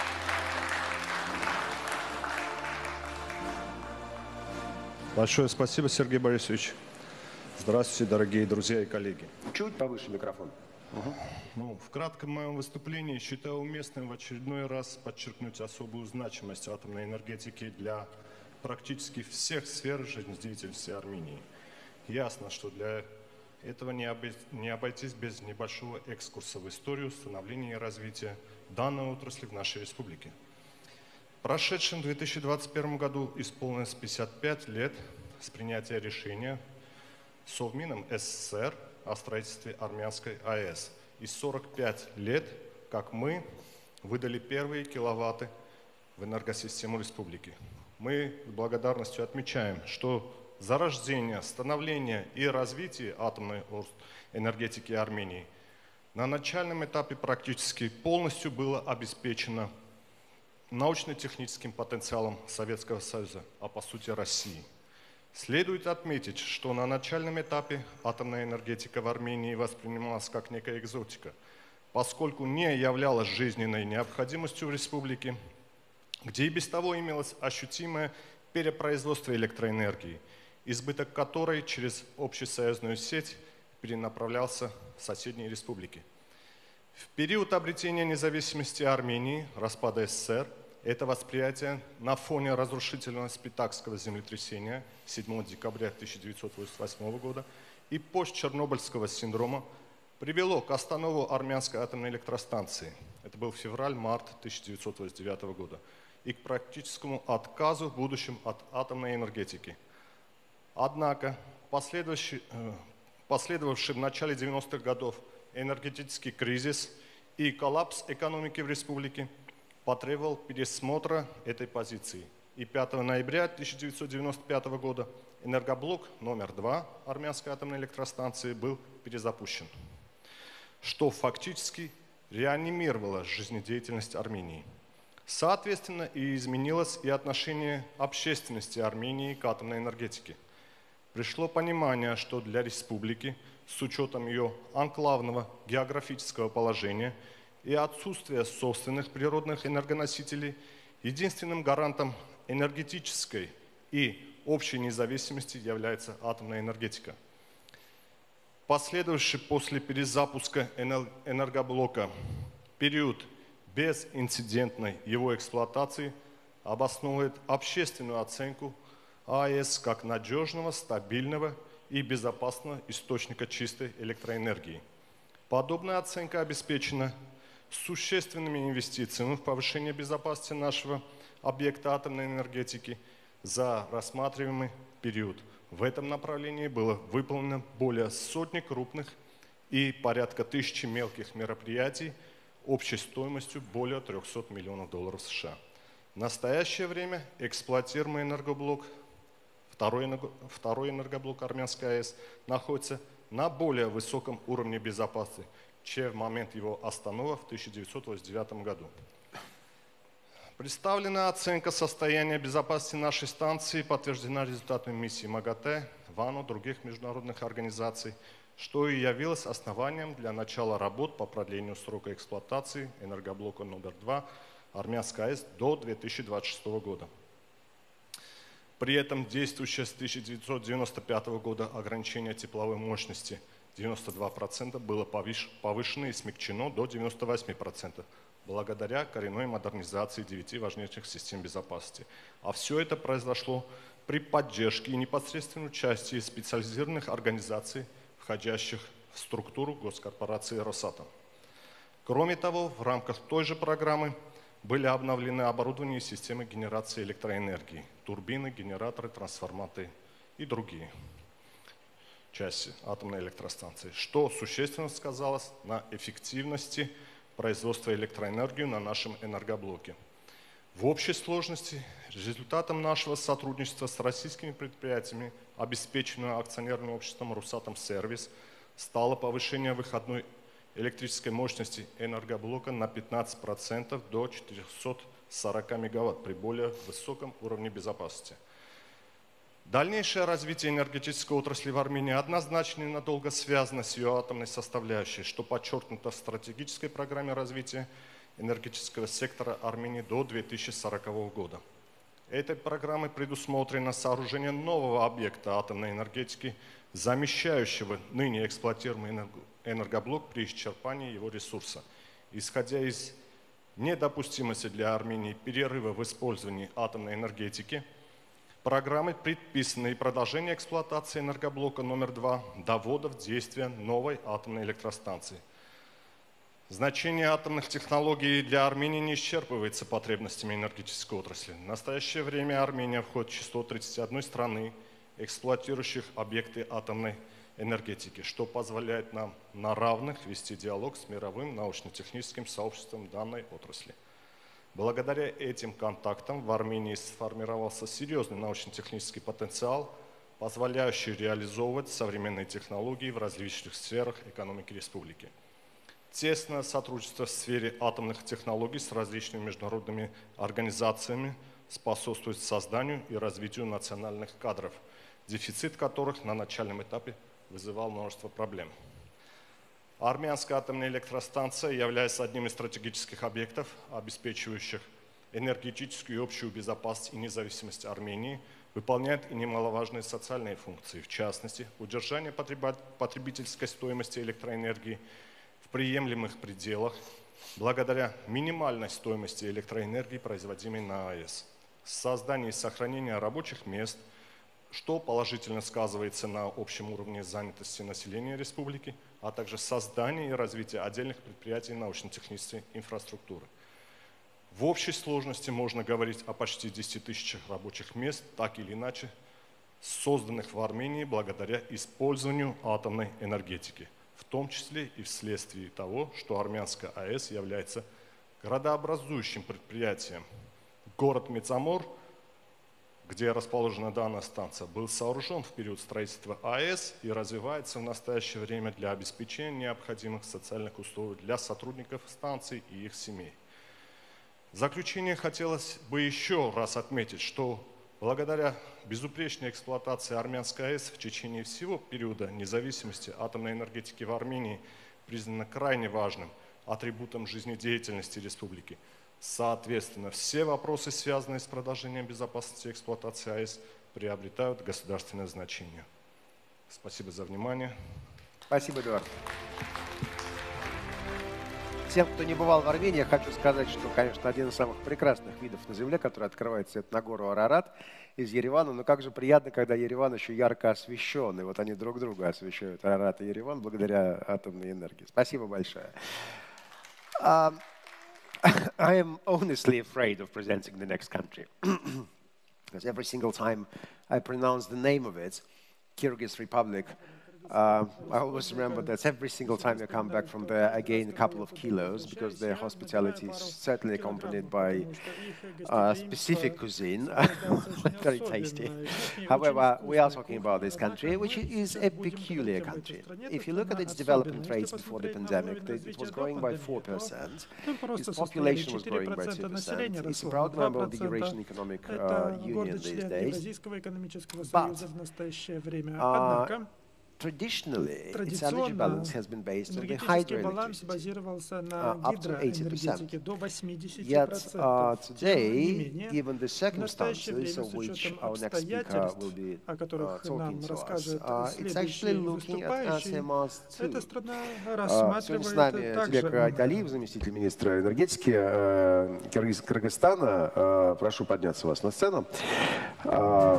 [SPEAKER 6] Большое спасибо, Сергей Борисович. Здравствуйте, дорогие друзья и коллеги.
[SPEAKER 1] Чуть повыше микрофон.
[SPEAKER 6] Ну, в кратком моем выступлении считаю уместным в очередной раз подчеркнуть особую значимость атомной энергетики для практически всех сфер жизнедеятельности Армении. Ясно, что для этого не, обой... не обойтись без небольшого экскурса в историю становления и развития данной отрасли в нашей республике. В прошедшем две тысячи двадцать первом году исполнилось пятьдесят пять лет с принятия решения Совмином СССР о строительстве армянской АЭС. И сорок пять лет, как мы выдали первые киловатты в энергосистему республики. Мы с благодарностью отмечаем, что зарождение, становление и развитие атомной энергетики Армении на начальном этапе практически полностью было обеспечено научно-техническим потенциалом Советского Союза, а по сути России. Следует отметить, что на начальном этапе атомная энергетика в Армении воспринималась как некая экзотика, поскольку не являлась жизненной необходимостью в республике, где и без того имелось ощутимое перепроизводство электроэнергии, избыток которой через общесоюзную сеть перенаправлялся в соседние республики. В период обретения независимости Армении, распада СССР, это восприятие на фоне разрушительного спитакского землетрясения седьмого декабря тысяча девятьсот восемьдесят восьмого года и постчернобыльского синдрома привело к останову армянской атомной электростанции. Это был февраль-март тысяча девятьсот восемьдесят девятого года. И к практическому отказу в будущем от атомной энергетики. Однако последовавший, последовавший в начале девяностых годов энергетический кризис и коллапс экономики в республике потребовал пересмотра этой позиции. И пятого ноября тысяча девятьсот девяносто пятого года энергоблок номер два армянской атомной электростанции был перезапущен, что фактически реанимировало жизнедеятельность Армении. Соответственно, и изменилось и отношение общественности Армении к атомной энергетике. Пришло понимание, что для республики, с учетом ее анклавного географического положения и отсутствия собственных природных энергоносителей, единственным гарантом энергетической и общей независимости является атомная энергетика. Последовавший после перезапуска энергоблока период безинцидентной его эксплуатации обосновывает общественную оценку АЭС как надежного, стабильного и безопасного источника чистой электроэнергии. Подобная оценка обеспечена существенными инвестициями в повышение безопасности нашего объекта атомной энергетики за рассматриваемый период. В этом направлении было выполнено более сотни крупных и порядка тысячи мелких мероприятий общей стоимостью более трёхсот миллионов долларов США. В настоящее время эксплуатируемый энергоблок, второй, второй энергоблок армянской АЭС, находится на более высоком уровне безопасности, чем в момент его остановки в тысяча девятьсот восемьдесят девятом году. Представленная оценка состояния безопасности нашей станции подтверждена результатами миссии МАГАТЭ, ВАНО, других международных организаций, что и явилось основанием для начала работ по продлению срока эксплуатации энергоблока номер два армянской АЭС до две тысячи двадцать шестого года. При этом действующее с тысяча девятьсот девяносто пятого года ограничение тепловой мощности девяносто два процента было повышено и смягчено до девяноста восьми процентов благодаря коренной модернизации девяти важнейших систем безопасности. А все это произошло при поддержке и непосредственном участии специализированных организаций, входящих в структуру госкорпорации «Росатом». Кроме того, в рамках той же программы были обновлены оборудование и системы генерации электроэнергии, турбины, генераторы, трансформаторы и другие части атомной электростанции, что существенно сказалось на эффективности производства электроэнергии на нашем энергоблоке. В общей сложности результатом нашего сотрудничества с российскими предприятиями, обеспеченного акционерным обществом «Росатом-сервис», стало повышение выходной электрической мощности энергоблока на пятнадцать процентов до четырёхсот сорока мегаватт при более высоком уровне безопасности. Дальнейшее развитие энергетической отрасли в Армении однозначно и надолго связано с ее атомной составляющей, что подчеркнуто в стратегической программе развития энергетического сектора Армении до две тысячи сорокового года. Этой программой предусмотрено сооружение нового объекта атомной энергетики, замещающего ныне эксплуатируемый энергоблок при исчерпании его ресурса. Исходя из недопустимости для Армении перерыва в использовании атомной энергетики, программой предписано и продолжение эксплуатации энергоблока номер два до ввода в действие новой атомной электростанции. Значение атомных технологий для Армении не исчерпывается потребностями энергетической отрасли. В настоящее время Армения входит в число тридцати одной страны, эксплуатирующих объекты атомной энергетики, что позволяет нам на равных вести диалог с мировым научно-техническим сообществом данной отрасли. Благодаря этим контактам в Армении сформировался серьезный научно-технический потенциал, позволяющий реализовывать современные технологии в различных сферах экономики республики. Тесное сотрудничество в сфере атомных технологий с различными международными организациями способствует созданию и развитию национальных кадров, дефицит которых на начальном этапе вызывал множество проблем. Армянская атомная электростанция является одним из стратегических объектов, обеспечивающих энергетическую и общую безопасность и независимость Армении, выполняет и немаловажные социальные функции, в частности, удержание потребительской стоимости электроэнергии в приемлемых пределах, благодаря минимальной стоимости электроэнергии, производимой на АЭС, создание и сохранение рабочих мест, что положительно сказывается на общем уровне занятости населения республики, а также создание и развитие отдельных предприятий научно-технической инфраструктуры. В общей сложности можно говорить о почти десяти тысячах рабочих мест, так или иначе созданных в Армении благодаря использованию атомной энергетики, в том числе и вследствие того, что армянская АЭС является градообразующим предприятием. Город Мецамор, где расположена данная станция, был сооружен в период строительства АЭС и развивается в настоящее время для обеспечения необходимых социальных условий для сотрудников станций и их семей. В заключение хотелось бы еще раз отметить, что благодаря безупречной эксплуатации армянской АЭС в течение всего периода независимости атомной энергетики в Армении признана крайне важным атрибутом жизнедеятельности республики. Соответственно, все вопросы, связанные с продолжением безопасности эксплуатации АЭС, приобретают государственное значение. Спасибо за внимание.
[SPEAKER 1] Спасибо, Эдуард. Тем, кто не бывал в Армении, я хочу сказать, что, конечно, один из самых прекрасных видов на Земле, который открывается, это на гору Арарат из Еревана. Но как же приятно, когда Ереван еще ярко освещен. И вот они друг друга освещают, Арарат и Ереван, благодаря атомной энергии. Спасибо большое. Um, I am honestly afraid of presenting the next country. Because every single time I pronounce the name of it, Kyrgyz Republic, Uh, I always remember that every single time I come back from there, I gain a couple of kilos because their hospitality is certainly accompanied by uh, specific cuisine, very tasty. However, we are talking about this country, which is a peculiar country. If you look at its development rates before the pandemic, it was growing by four percent. Its population was growing by two percent. It's a proud member of the Eurasian Economic uh, Union these days. But, uh, Traditionally, its energy balance has been based on the hydroelectricity, uh, up to eighty percent. Yet uh, today, given the circumstances of which our next speaker will be uh, talking to us, uh, it's actually looking at S M Rs too. Uh, сегодня с нами Тилек Айталиев, заместитель министра энергетики uh, Кыргызстана. Uh, прошу подняться вас на сцену. Uh,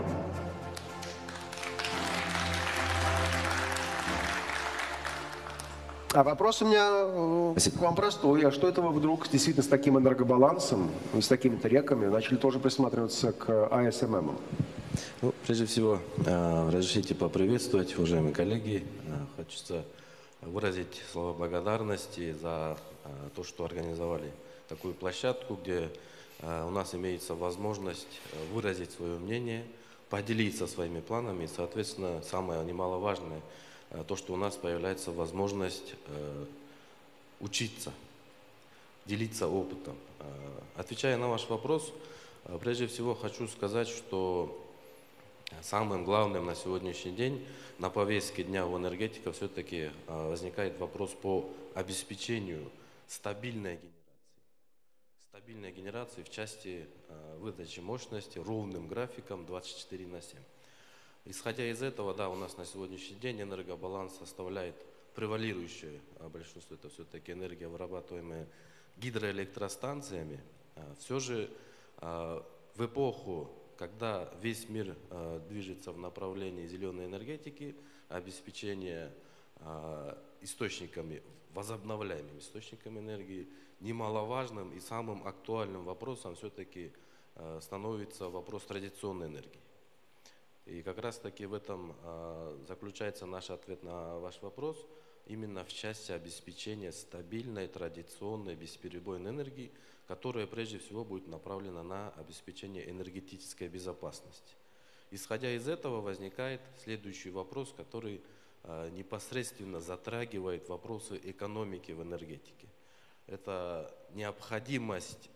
[SPEAKER 1] А вопрос у меня Спасибо. К вам простой. А что это вы вдруг действительно с таким энергобалансом, с такими-то реками начали тоже присматриваться к А Эс Эм Эм?
[SPEAKER 7] Ну, прежде всего, разрешите поприветствовать, уважаемые коллеги. Хочется выразить слова благодарности за то, что организовали такую площадку, где у нас имеется возможность выразить свое мнение, поделиться своими планами и, соответственно, самое немаловажное – то, что у нас появляется возможность э, учиться, делиться опытом. Э, отвечая на ваш вопрос, э, прежде всего хочу сказать, что самым главным на сегодняшний день на повестке дня в энергетике все-таки э, возникает вопрос по обеспечению стабильной генерации. Стабильной генерации в части э, выдачи мощности ровным графиком двадцать четыре на семь. Исходя из этого, да, у нас на сегодняшний день энергобаланс составляет превалирующее большинство это все-таки энергия, вырабатываемая гидроэлектростанциями, все же в эпоху, когда весь мир движется в направлении зеленой энергетики, обеспечения источниками, возобновляемыми источниками энергии, немаловажным и самым актуальным вопросом все-таки становится вопрос традиционной энергии. И как раз таки в этом заключается наш ответ на ваш вопрос, именно в части обеспечения стабильной, традиционной, бесперебойной энергии, которая прежде всего будет направлена на обеспечение энергетической безопасности. Исходя из этого возникает следующий вопрос, который непосредственно затрагивает вопросы экономики в энергетике. Это необходимость,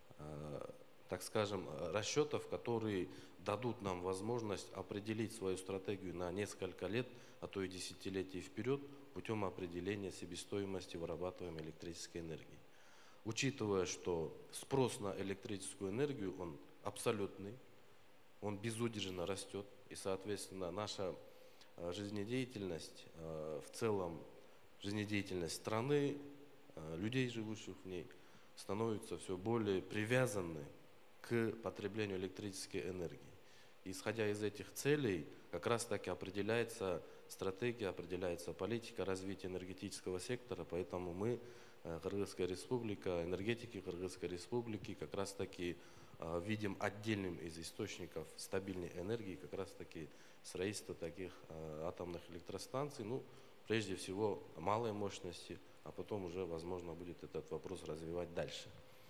[SPEAKER 7] так скажем, расчетов, которые дадут нам возможность определить свою стратегию на несколько лет, а то и десятилетий вперед, путем определения себестоимости вырабатываемой электрической энергии. Учитывая, что спрос на электрическую энергию, он абсолютный, он безудержно растет, и, соответственно, наша жизнедеятельность, в целом жизнедеятельность страны, людей, живущих в ней, становится все более привязанной к потреблению электрической энергии. Исходя из этих целей, как раз таки определяется стратегия, определяется политика развития энергетического сектора, поэтому мы, Кыргызская республика, энергетики Кыргызской республики, как раз таки видим отдельным из источников стабильной энергии, как раз таки строительство таких атомных электростанций, ну, прежде всего малой мощности, а потом уже, возможно, будет этот вопрос развивать дальше.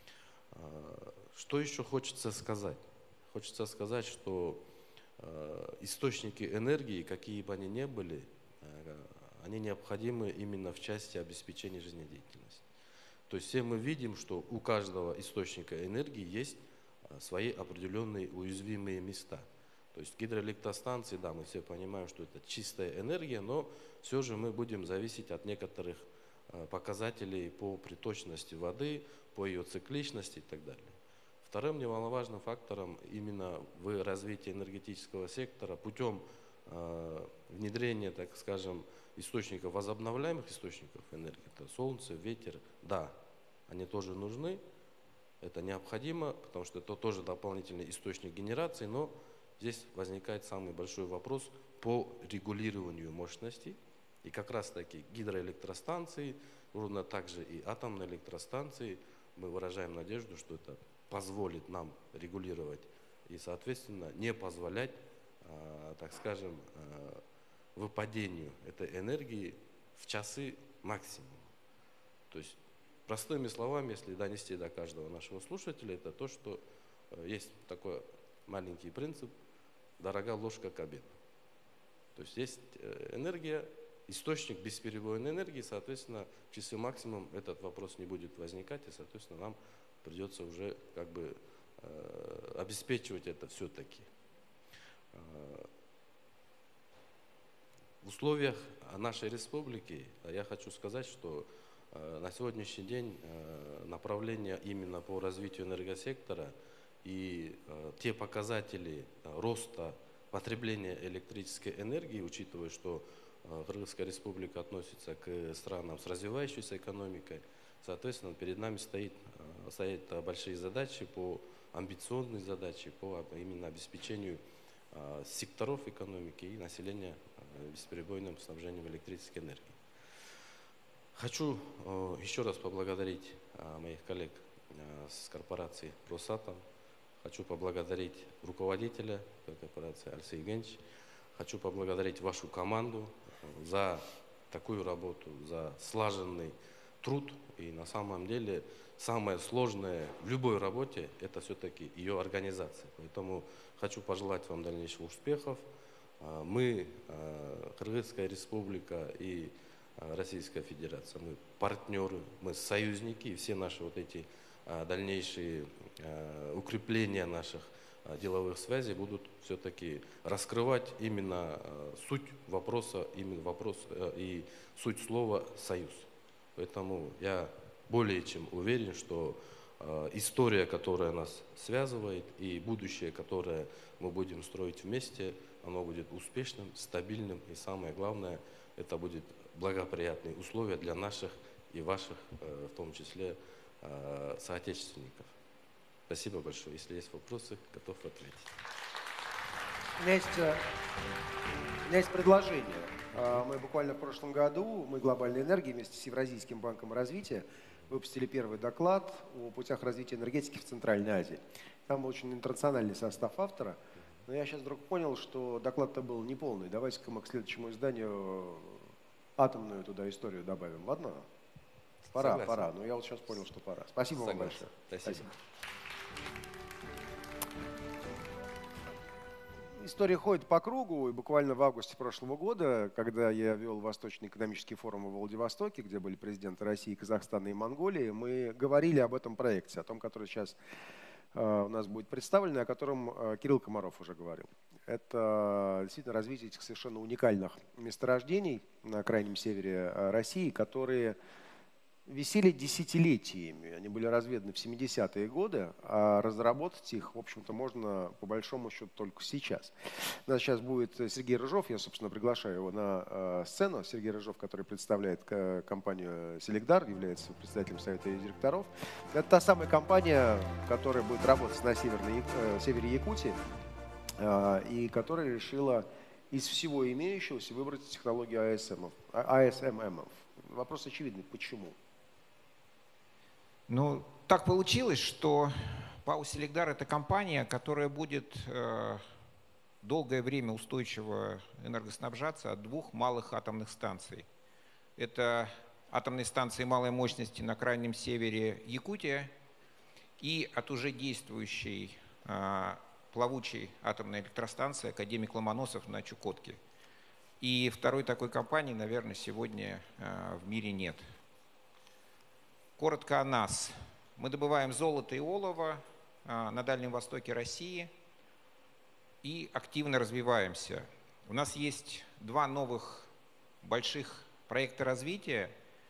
[SPEAKER 7] Что еще хочется сказать? Хочется сказать, что источники энергии, какие бы они ни были, они необходимы именно в части обеспечения жизнедеятельности. То есть все мы видим, что у каждого источника энергии есть свои определенные уязвимые места. То есть гидроэлектростанции, да, мы все понимаем, что это чистая энергия, но все же мы будем зависеть от некоторых показателей по приточности воды, по ее цикличности и так далее. Вторым немаловажным фактором именно в развитии энергетического сектора путем э, внедрения, так скажем, источников, возобновляемых источников энергии, это солнце, ветер, да, они тоже нужны, это необходимо, потому что это тоже дополнительный источник генерации, но здесь возникает самый большой вопрос по регулированию мощностей. И как раз таки гидроэлектростанции, ровно также и атомные электростанции, мы выражаем надежду, что это позволит нам регулировать и, соответственно, не позволять, так скажем, выпадению этой энергии в часы максимум. То есть, простыми словами, если донести до каждого нашего слушателя, это то, что есть такой маленький принцип «дорога ложка к обеду». То есть есть энергия, источник бесперебойной энергии, соответственно, в часы максимум этот вопрос не будет возникать, и, соответственно, нам придется уже как бы э, обеспечивать это все-таки. Э, в условиях нашей республики я хочу сказать, что э, на сегодняшний день э, направление именно по развитию энергосектора и э, те показатели э, роста потребления электрической энергии, учитывая, что э, Кыргызская республика относится к странам с развивающейся экономикой, соответственно, перед нами стоит, стоят большие задачи, по амбициозные задачи по именно обеспечению секторов экономики и населения бесперебойным снабжением электрической энергии. Хочу еще раз поблагодарить моих коллег с корпорации «Росатом». Хочу поблагодарить руководителя корпорации Алексея Евгеньевича. Хочу поблагодарить вашу команду за такую работу, за слаженный труд. И на самом деле самое сложное в любой работе – это все-таки ее организация. Поэтому хочу пожелать вам дальнейших успехов. Мы, Кыргызская республика и Российская Федерация, мы партнеры, мы союзники, и все наши вот эти дальнейшие укрепления наших деловых связей будут все-таки раскрывать именно суть вопроса, именно вопрос и суть слова «союз». Поэтому я более чем уверен, что э, история, которая нас связывает, и будущее, которое мы будем строить вместе, оно будет успешным, стабильным, и самое главное, это будет благоприятные условия для наших и ваших, в том числе, соотечественников. Спасибо большое. Если есть вопросы, готов ответить.
[SPEAKER 1] У меня есть, у меня есть предложение. Мы буквально в прошлом году, мы «Глобальная энергия» вместе с Евразийским банком развития выпустили первый доклад о путях развития энергетики в Центральной Азии. Там был очень интернациональный состав автора. Но я сейчас вдруг понял, что доклад-то был неполный. Давайте-ка мы к следующему изданию атомную туда историю добавим. Ладно? Пора, Согласен. пора. Но я вот сейчас понял, что пора. Спасибо Согласен. вам большое.
[SPEAKER 7] Спасибо. Спасибо.
[SPEAKER 1] История ходит по кругу, и буквально в августе прошлого года, когда я вел Восточный экономический форум в Владивостоке, где были президенты России, Казахстана и Монголии, мы говорили об этом проекте, о том, который сейчас у нас будет представлен, о котором Кирилл Комаров уже говорил. Это действительно развитие этих совершенно уникальных месторождений на крайнем севере России, которые висели десятилетиями. Они были разведаны в семидесятые годы, а разработать их, в общем-то, можно по большому счету только сейчас. У нас сейчас будет Сергей Рыжов, я, собственно, приглашаю его на сцену. Сергей Рыжов, который представляет компанию «Селекдар», является председателем совета директоров. Это та самая компания, которая будет работать на северной, севере Якутии и которая решила из всего имеющегося выбрать технологию эй эс эм эм. Вопрос очевидный. Почему?
[SPEAKER 8] Ну, так получилось, что ПАО «Селекдар» — это компания, которая будет э, долгое время устойчиво энергоснабжаться от двух малых атомных станций. Это атомные станции малой мощности на крайнем севере Якутия и от уже действующей э, плавучей атомной электростанции «Академик Ломоносов» на Чукотке. И второй такой компании, наверное, сегодня э, в мире нет. Коротко о нас. Мы добываем золото и олово э, на Дальнем Востоке России и активно развиваемся. У нас есть два новых больших проекта развития.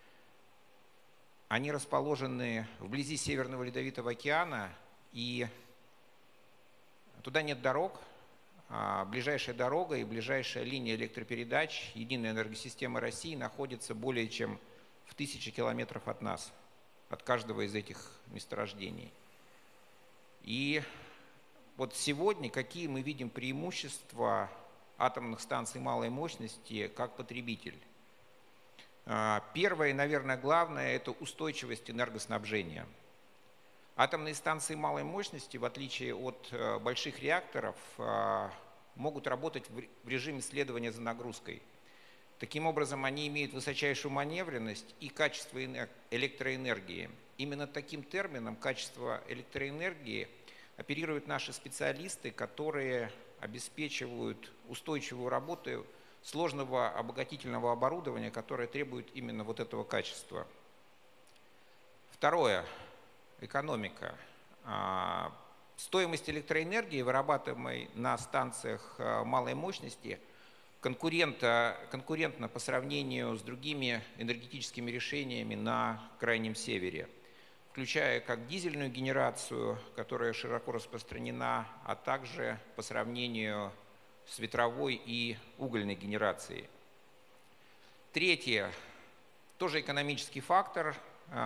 [SPEAKER 8] Они расположены вблизи Северного Ледовитого океана, и туда нет дорог. А ближайшая дорога и ближайшая линия электропередач единой энергосистемы России находится более чем в тысячи километров от нас, от каждого из этих месторождений. И вот сегодня какие мы видим преимущества атомных станций малой мощности как потребитель? Первое и, наверное, главное – это устойчивость энергоснабжения. Атомные станции малой мощности, в отличие от больших реакторов, могут работать в режиме следования за нагрузкой. Таким образом, они имеют высочайшую маневренность и качество электроэнергии. Именно таким термином качество электроэнергии оперируют наши специалисты, которые обеспечивают устойчивую работу сложного обогатительного оборудования, которое требует именно вот этого качества. Второе. Экономика. Стоимость электроэнергии, вырабатываемой на станциях малой мощности, конкурентна, конкурентна по сравнению с другими энергетическими решениями на Крайнем Севере, включая как дизельную генерацию, которая широко распространена, а также по сравнению с ветровой и угольной генерацией. Третье. Тоже экономический фактор.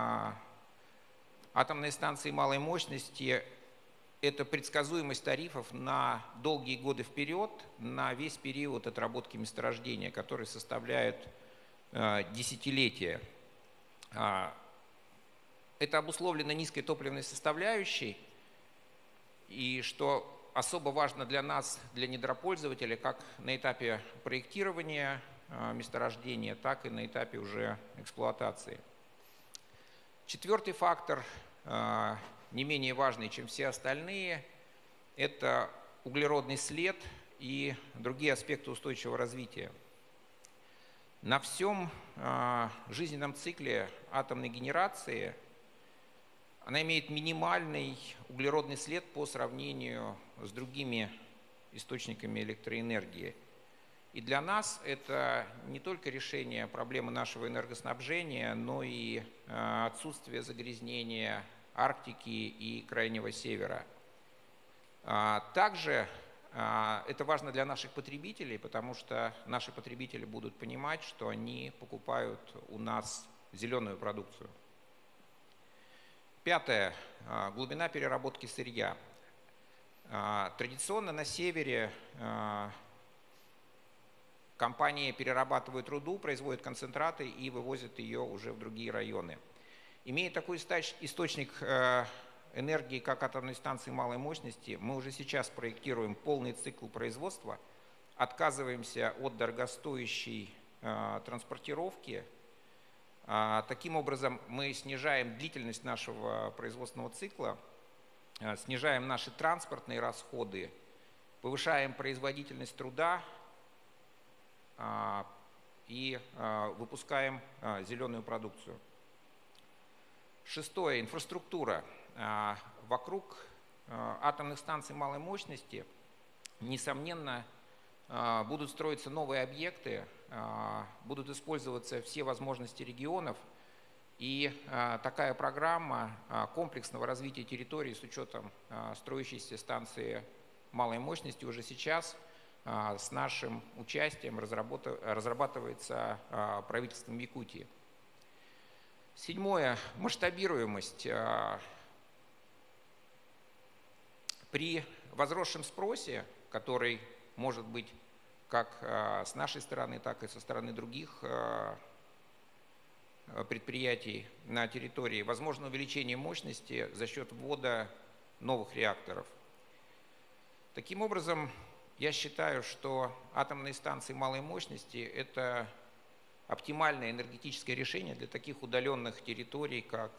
[SPEAKER 8] Атомные станции малой мощности – это предсказуемость тарифов на долгие годы вперед, на весь период отработки месторождения, который составляет э, десятилетия. А, это обусловлено низкой топливной составляющей, и что особо важно для нас, для недропользователя, как на этапе проектирования э, месторождения, так и на этапе уже эксплуатации. Четвертый фактор, э, не менее важный, чем все остальные, это углеродный след и другие аспекты устойчивого развития. На всем э, жизненном цикле атомной генерации она имеет минимальный углеродный след по сравнению с другими источниками электроэнергии. И для нас это не только решение проблемы нашего энергоснабжения, но и э, отсутствие загрязнения Арктики и Крайнего Севера. Также Это важно для наших потребителей, потому что наши потребители будут понимать, что они покупают у нас зеленую продукцию. Пятое. Глубина переработки сырья. Традиционно на севере компании перерабатывают руду, производят концентраты и вывозят ее уже в другие районы. Имея такой источник энергии, как атомные станции малой мощности, мы уже сейчас проектируем полный цикл производства, отказываемся от дорогостоящей транспортировки. Таким образом, мы снижаем длительность нашего производственного цикла, снижаем наши транспортные расходы, повышаем производительность труда и выпускаем зеленую продукцию. Шестое. Инфраструктура. Вокруг атомных станций малой мощности, несомненно, будут строиться новые объекты, будут использоваться все возможности регионов, и такая программа комплексного развития территории с учетом строящейся станции малой мощности уже сейчас с нашим участием разрабатывается правительством Якутии. Седьмое. Масштабируемость. При возросшем спросе, который может быть как с нашей стороны, так и со стороны других предприятий на территории, возможно увеличение мощности за счет ввода новых реакторов. Таким образом, я считаю, что атомные станции малой мощности – это оптимальное энергетическое решение для таких удаленных территорий, как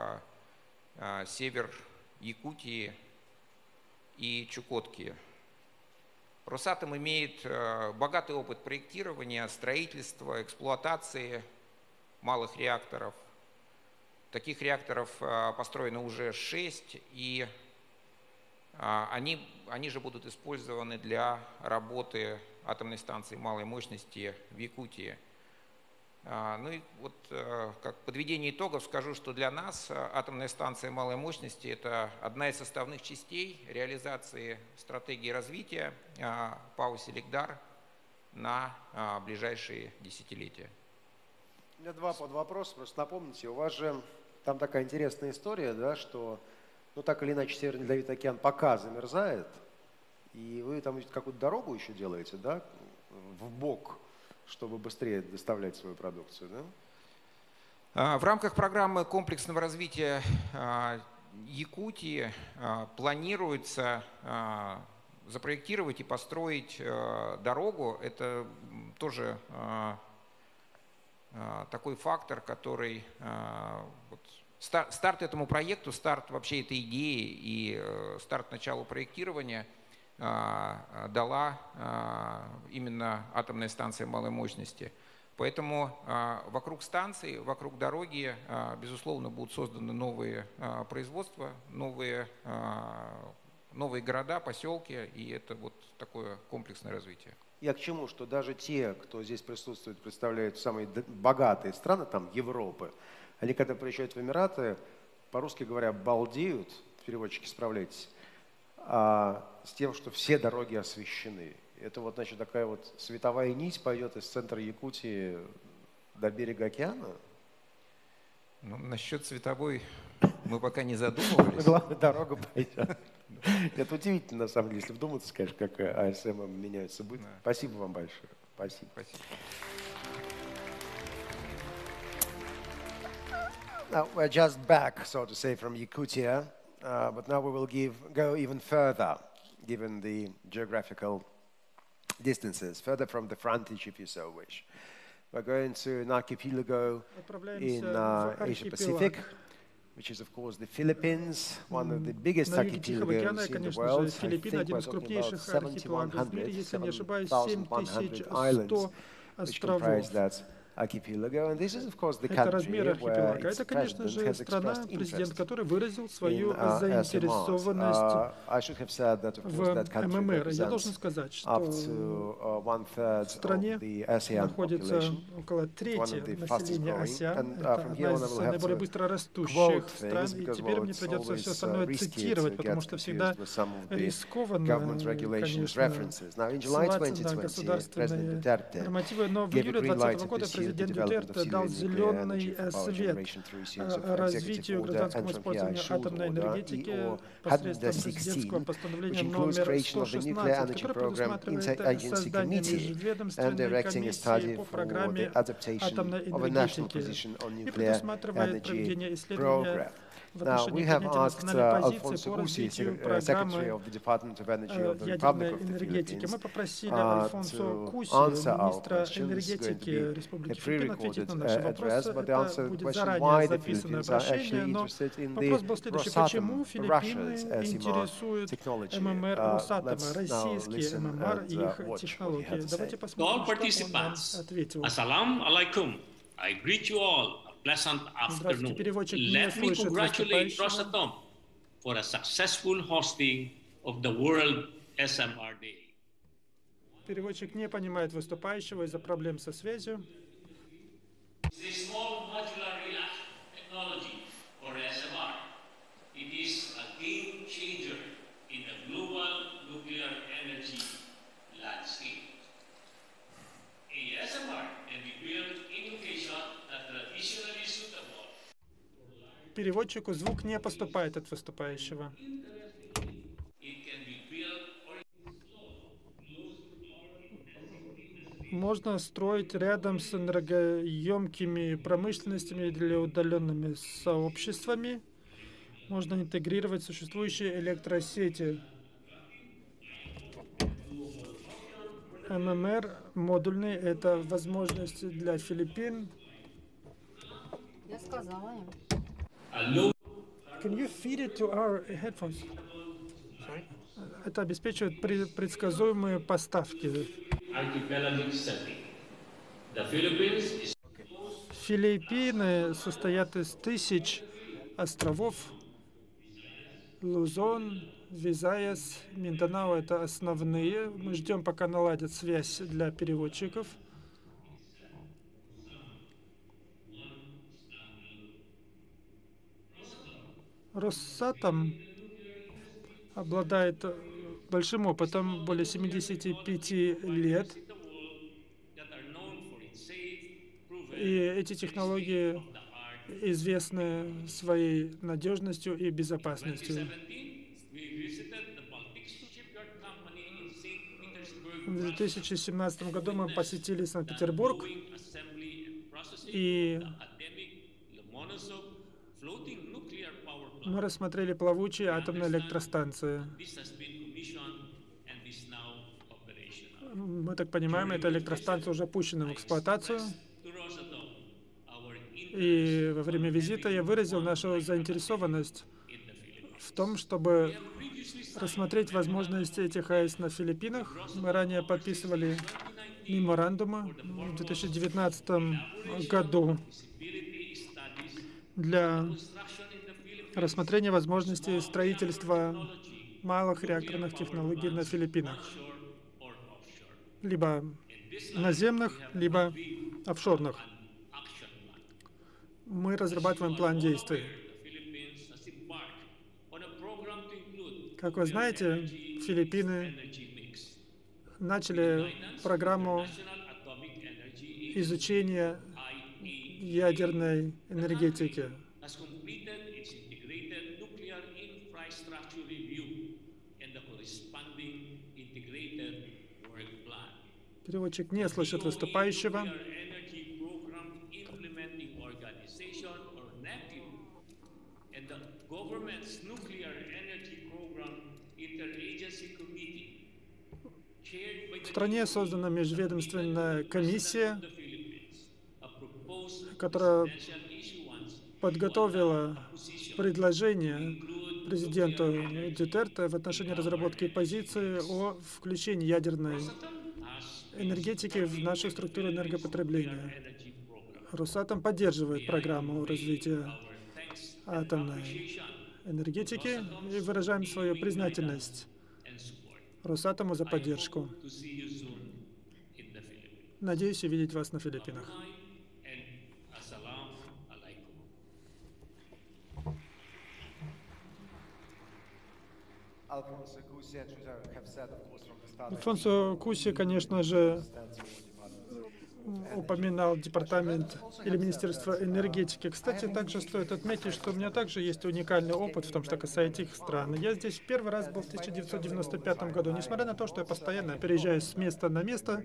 [SPEAKER 8] север Якутии и Чукотки. Росатом имеет богатый опыт проектирования, строительства, эксплуатации малых реакторов. Таких реакторов построено уже шесть, и они, они же будут использованы для работы атомной станции малой мощности в Якутии. Ну и вот как подведение итогов скажу, что для нас атомная станция малой мощности – это одна из составных частей реализации стратегии развития ПАО «Селекдар» на ближайшие десятилетия.
[SPEAKER 1] У меня два подвопроса. Просто напомните, у вас же там такая интересная история, да, что ну так или иначе Северный Ледовитый океан пока замерзает, и вы там какую-то дорогу еще делаете, да, в бок, чтобы быстрее доставлять свою продукцию, да?
[SPEAKER 8] В рамках программы комплексного развития Якутии планируется запроектировать и построить дорогу. Это тоже такой фактор, который… Старт этому проекту, старт вообще этой идеи и старт начала проектирования дала именно атомная станция малой мощности. Поэтому вокруг станции, вокруг дороги, безусловно, будут созданы новые производства, новые, новые города, поселки, и это вот такое комплексное развитие.
[SPEAKER 1] Я к чему? Что даже те, кто здесь присутствует, представляют самые богатые страны, там, Европы, они когда приезжают в Эмираты, по-русски говоря, балдеют, переводчики, справляйтесь, а, с тем, что все дороги освещены. Это вот, значит, такая вот световая нить пойдет из центра Якутии до берега океана?
[SPEAKER 8] Ну, насчет световой мы пока не задумывались.
[SPEAKER 1] Главное, дорога пойдет. Это удивительно, на самом деле, если вдуматься, конечно, как АСМ меняются события. Спасибо вам большое. Спасибо.
[SPEAKER 8] Спасибо.
[SPEAKER 1] Now, we're just back, so to say, from Yakutia, uh, but now we will give, go even further, given the geographical distances, further from the frontage, if you so wish. We're going to an archipelago in uh, Asia Pacific, which is, of course, the Philippines, one of the biggest archipelagos in the world. I think we're talking about seven thousand one hundred islands, which comprise that archipelago, and this is, of course, the
[SPEAKER 5] Это размер
[SPEAKER 1] country where
[SPEAKER 5] архипелага.
[SPEAKER 1] its
[SPEAKER 5] Это, конечно
[SPEAKER 1] president
[SPEAKER 5] же,
[SPEAKER 1] has
[SPEAKER 5] страна,
[SPEAKER 1] expressed
[SPEAKER 5] президент
[SPEAKER 1] interest
[SPEAKER 5] которой выразил
[SPEAKER 1] in
[SPEAKER 5] свою
[SPEAKER 1] uh,
[SPEAKER 5] заинтересованность
[SPEAKER 1] S M Rs. Uh, I should have said that, of course,
[SPEAKER 5] в
[SPEAKER 1] that country
[SPEAKER 5] ММР. Я должен
[SPEAKER 1] represents
[SPEAKER 5] сказать,
[SPEAKER 1] up
[SPEAKER 5] что
[SPEAKER 1] to uh, one third
[SPEAKER 5] в стране
[SPEAKER 1] of the ASEAN
[SPEAKER 5] находится
[SPEAKER 1] population,
[SPEAKER 5] около
[SPEAKER 1] one
[SPEAKER 5] трети
[SPEAKER 1] of the fastest
[SPEAKER 5] населения
[SPEAKER 1] growing,
[SPEAKER 5] АСЕАН.
[SPEAKER 1] and uh,
[SPEAKER 5] Это
[SPEAKER 1] from
[SPEAKER 5] одна
[SPEAKER 1] here on I
[SPEAKER 5] из
[SPEAKER 1] will have
[SPEAKER 5] наиболее
[SPEAKER 1] to
[SPEAKER 5] быстро растущих
[SPEAKER 1] quote
[SPEAKER 5] стран.
[SPEAKER 1] things,
[SPEAKER 5] И
[SPEAKER 1] because,
[SPEAKER 5] теперь
[SPEAKER 1] well,
[SPEAKER 5] мне
[SPEAKER 1] it's
[SPEAKER 5] придется все
[SPEAKER 1] always uh,
[SPEAKER 5] остальное
[SPEAKER 1] risky
[SPEAKER 5] цитировать,
[SPEAKER 1] to
[SPEAKER 5] потому
[SPEAKER 1] get
[SPEAKER 5] что всегда
[SPEAKER 1] confused with some of the
[SPEAKER 5] рискованно,
[SPEAKER 1] government regulations
[SPEAKER 5] конечно,
[SPEAKER 1] references. Now, in July
[SPEAKER 5] ссылаться
[SPEAKER 1] twenty
[SPEAKER 5] на
[SPEAKER 1] twenty, President
[SPEAKER 5] государственные
[SPEAKER 1] Duterte
[SPEAKER 5] нормативы, но в
[SPEAKER 1] gave a
[SPEAKER 5] июле
[SPEAKER 1] green light
[SPEAKER 5] двадцатого
[SPEAKER 1] to
[SPEAKER 5] года
[SPEAKER 1] pursue the
[SPEAKER 5] президент
[SPEAKER 1] development of
[SPEAKER 5] Дютерте дал
[SPEAKER 1] civil nuclear energy
[SPEAKER 5] зеленый
[SPEAKER 1] for power
[SPEAKER 5] свет
[SPEAKER 1] generation through a series of
[SPEAKER 5] развитию
[SPEAKER 1] executive order
[SPEAKER 5] гражданскому
[SPEAKER 1] and from P I
[SPEAKER 5] использованию
[SPEAKER 1] Schulz
[SPEAKER 5] атомной
[SPEAKER 1] order
[SPEAKER 5] энергетики
[SPEAKER 1] E O
[SPEAKER 5] посредством
[SPEAKER 1] one
[SPEAKER 5] президентского
[SPEAKER 1] sixteen,
[SPEAKER 5] постановления
[SPEAKER 1] which includes
[SPEAKER 5] номер
[SPEAKER 1] creation of the nuclear
[SPEAKER 5] сто шестнадцать,
[SPEAKER 1] energy
[SPEAKER 5] которое
[SPEAKER 1] program
[SPEAKER 5] предусматривает
[SPEAKER 1] interagency
[SPEAKER 5] создание
[SPEAKER 1] committee and
[SPEAKER 5] межведомственной
[SPEAKER 1] directing a study
[SPEAKER 5] комиссии по
[SPEAKER 1] for the
[SPEAKER 5] программе
[SPEAKER 1] adaptation
[SPEAKER 5] атомной
[SPEAKER 1] of a national
[SPEAKER 5] энергетики
[SPEAKER 1] position on
[SPEAKER 5] и
[SPEAKER 1] nuclear
[SPEAKER 5] предусматривает
[SPEAKER 1] energy
[SPEAKER 5] проведение исследования
[SPEAKER 1] program.
[SPEAKER 5] в
[SPEAKER 1] Now, we
[SPEAKER 5] отношении
[SPEAKER 1] have
[SPEAKER 5] принятия
[SPEAKER 1] asked
[SPEAKER 5] национальной
[SPEAKER 1] uh,
[SPEAKER 5] позиции
[SPEAKER 1] Alfonso
[SPEAKER 5] по
[SPEAKER 1] Cusi,
[SPEAKER 5] развитию
[SPEAKER 1] Sec- uh, Secretary
[SPEAKER 5] программы
[SPEAKER 1] of the Department of Energy of the Republic
[SPEAKER 5] ядерной
[SPEAKER 1] of the
[SPEAKER 5] энергетики.
[SPEAKER 1] Philippines,
[SPEAKER 5] Мы попросили
[SPEAKER 1] uh,
[SPEAKER 5] Альфонсо
[SPEAKER 1] to
[SPEAKER 5] Куси,
[SPEAKER 1] answer our
[SPEAKER 5] министра
[SPEAKER 1] questions. It's going to
[SPEAKER 5] энергетики
[SPEAKER 1] be a
[SPEAKER 5] Республики Филиппины, ответить
[SPEAKER 1] pre-recorded
[SPEAKER 5] на
[SPEAKER 1] uh,
[SPEAKER 5] наши
[SPEAKER 1] address,
[SPEAKER 5] вопросы.
[SPEAKER 1] but the
[SPEAKER 5] Это
[SPEAKER 1] answer to the
[SPEAKER 5] будет
[SPEAKER 1] question
[SPEAKER 5] заранее
[SPEAKER 1] why the
[SPEAKER 5] записанное
[SPEAKER 1] Philippines are
[SPEAKER 5] обращение,
[SPEAKER 1] actually
[SPEAKER 5] но
[SPEAKER 1] interested in
[SPEAKER 5] вопрос
[SPEAKER 1] the
[SPEAKER 5] был следующий.
[SPEAKER 1] Rosatom,
[SPEAKER 5] Почему
[SPEAKER 1] Russia's
[SPEAKER 5] Филиппины
[SPEAKER 1] S M R
[SPEAKER 5] интересуют
[SPEAKER 1] technology?
[SPEAKER 5] ММР
[SPEAKER 1] Uh,
[SPEAKER 5] Росатома,
[SPEAKER 1] let's now
[SPEAKER 5] российские
[SPEAKER 1] listen
[SPEAKER 5] ММР
[SPEAKER 1] and
[SPEAKER 5] и
[SPEAKER 1] uh,
[SPEAKER 5] их
[SPEAKER 1] watch what he
[SPEAKER 5] технологии?
[SPEAKER 1] had to
[SPEAKER 5] Давайте
[SPEAKER 1] say.
[SPEAKER 9] To all
[SPEAKER 5] посмотрим, что он нам
[SPEAKER 9] participants,
[SPEAKER 5] ответил.
[SPEAKER 9] Assalamu alaikum. I greet you all a pleasant
[SPEAKER 5] Здравствуйте,
[SPEAKER 9] afternoon.
[SPEAKER 5] переводчик не
[SPEAKER 9] Let me
[SPEAKER 5] слышит
[SPEAKER 9] congratulate
[SPEAKER 5] выступающего.
[SPEAKER 9] Rosatom for a successful hosting of the World S M R Day.
[SPEAKER 5] Переводчик не понимает выступающего из-за проблем со связью.
[SPEAKER 9] It's a small modular reactor technology or S M R. It is a game changer in the global nuclear energy landscape. A S M R can be built in location that traditionally suitable.
[SPEAKER 5] Переводчику звук не поступает от выступающего.
[SPEAKER 9] It can be built
[SPEAKER 5] Можно строить рядом с энергоемкими промышленностями или удаленными сообществами. Можно интегрировать существующие электросети. ММР модульный — это возможность для Филиппин.
[SPEAKER 4] Я сказала им.
[SPEAKER 5] Can you feed it to our headphones?
[SPEAKER 9] Sorry?
[SPEAKER 5] Это обеспечивает предсказуемые поставки.
[SPEAKER 9] Archipelagic setting. The Philippines is
[SPEAKER 5] Филиппины состоят из тысяч островов. Лузон, Визаяс, Минданао — это основные. Мы ждем, пока наладят связь для переводчиков. Росатом обладает большим опытом, более семидесяти пяти лет.
[SPEAKER 9] that are known for its safe, proven,
[SPEAKER 5] И эти технологии известны своей надежностью и безопасностью.
[SPEAKER 9] we visited the Baltic Shipyard Company in Saint Petersburg,
[SPEAKER 5] В две тысячи семнадцатом году мы посетили Санкт-Петербург,
[SPEAKER 9] doing assembly and processing
[SPEAKER 5] и
[SPEAKER 9] academic Lomonosov floating nuclear power plant.
[SPEAKER 5] мы рассмотрели плавучие атомные электростанции.
[SPEAKER 9] This has been commissioned and is now operational.
[SPEAKER 5] Мы так понимаем, эта электростанция уже пущена в эксплуатацию.
[SPEAKER 9] To Rosatom, our in
[SPEAKER 5] И во время визита я выразил нашу заинтересованность
[SPEAKER 9] in the Philippines.
[SPEAKER 5] в том, чтобы рассмотреть возможности этих АЭС на Филиппинах. Мы ранее подписывали меморандумы в две тысячи девятнадцатом году
[SPEAKER 9] Feasibility studies,
[SPEAKER 5] для
[SPEAKER 9] construction in the Philippines,
[SPEAKER 5] рассмотрения возможности строительства малых реакторных технологий на Филиппинах,
[SPEAKER 9] onshore or offshore.
[SPEAKER 5] либо наземных, либо офшорных.
[SPEAKER 9] Action plan.
[SPEAKER 5] Мы разрабатываем план действий.
[SPEAKER 9] The Philippines has embarked on a program to include
[SPEAKER 5] Как вы знаете, Филиппины
[SPEAKER 9] energy mix.
[SPEAKER 5] начали программу
[SPEAKER 9] National Atomic Energy
[SPEAKER 5] изучения
[SPEAKER 9] I E
[SPEAKER 5] ядерной энергетики.
[SPEAKER 9] has completed its integrated nuclear infrastructure review and the corresponding integrated work plan.
[SPEAKER 5] Переводчик не слышит выступающего.
[SPEAKER 9] Nuclear Energy Program Implementing Organization or NEPIO and the government's Nuclear Energy Program Interagency Committee chaired by
[SPEAKER 5] В
[SPEAKER 9] the
[SPEAKER 5] стране создана межведомственная комиссия,
[SPEAKER 9] the Philippines, a proposed
[SPEAKER 5] которая
[SPEAKER 9] presidential issuance
[SPEAKER 5] подготовила предложение президенту Дютерте в отношении разработки позиции о включении ядерной
[SPEAKER 9] has
[SPEAKER 5] энергетики в нашу структуру энергопотребления.
[SPEAKER 9] energy
[SPEAKER 5] Росатом поддерживает программу развития атомной энергетики и выражаем свою признательность Росатому за поддержку. Надеюсь увидеть вас на Филиппинах. Альфонсо Куси, конечно же, упоминал департамент или Министерство энергетики. Кстати, также стоит отметить, что у меня также есть уникальный опыт в том, что касается их стран. Я здесь в первый раз был в тысяча девятьсот девяносто пятом году. Несмотря на то, что я постоянно переезжаю с места на место,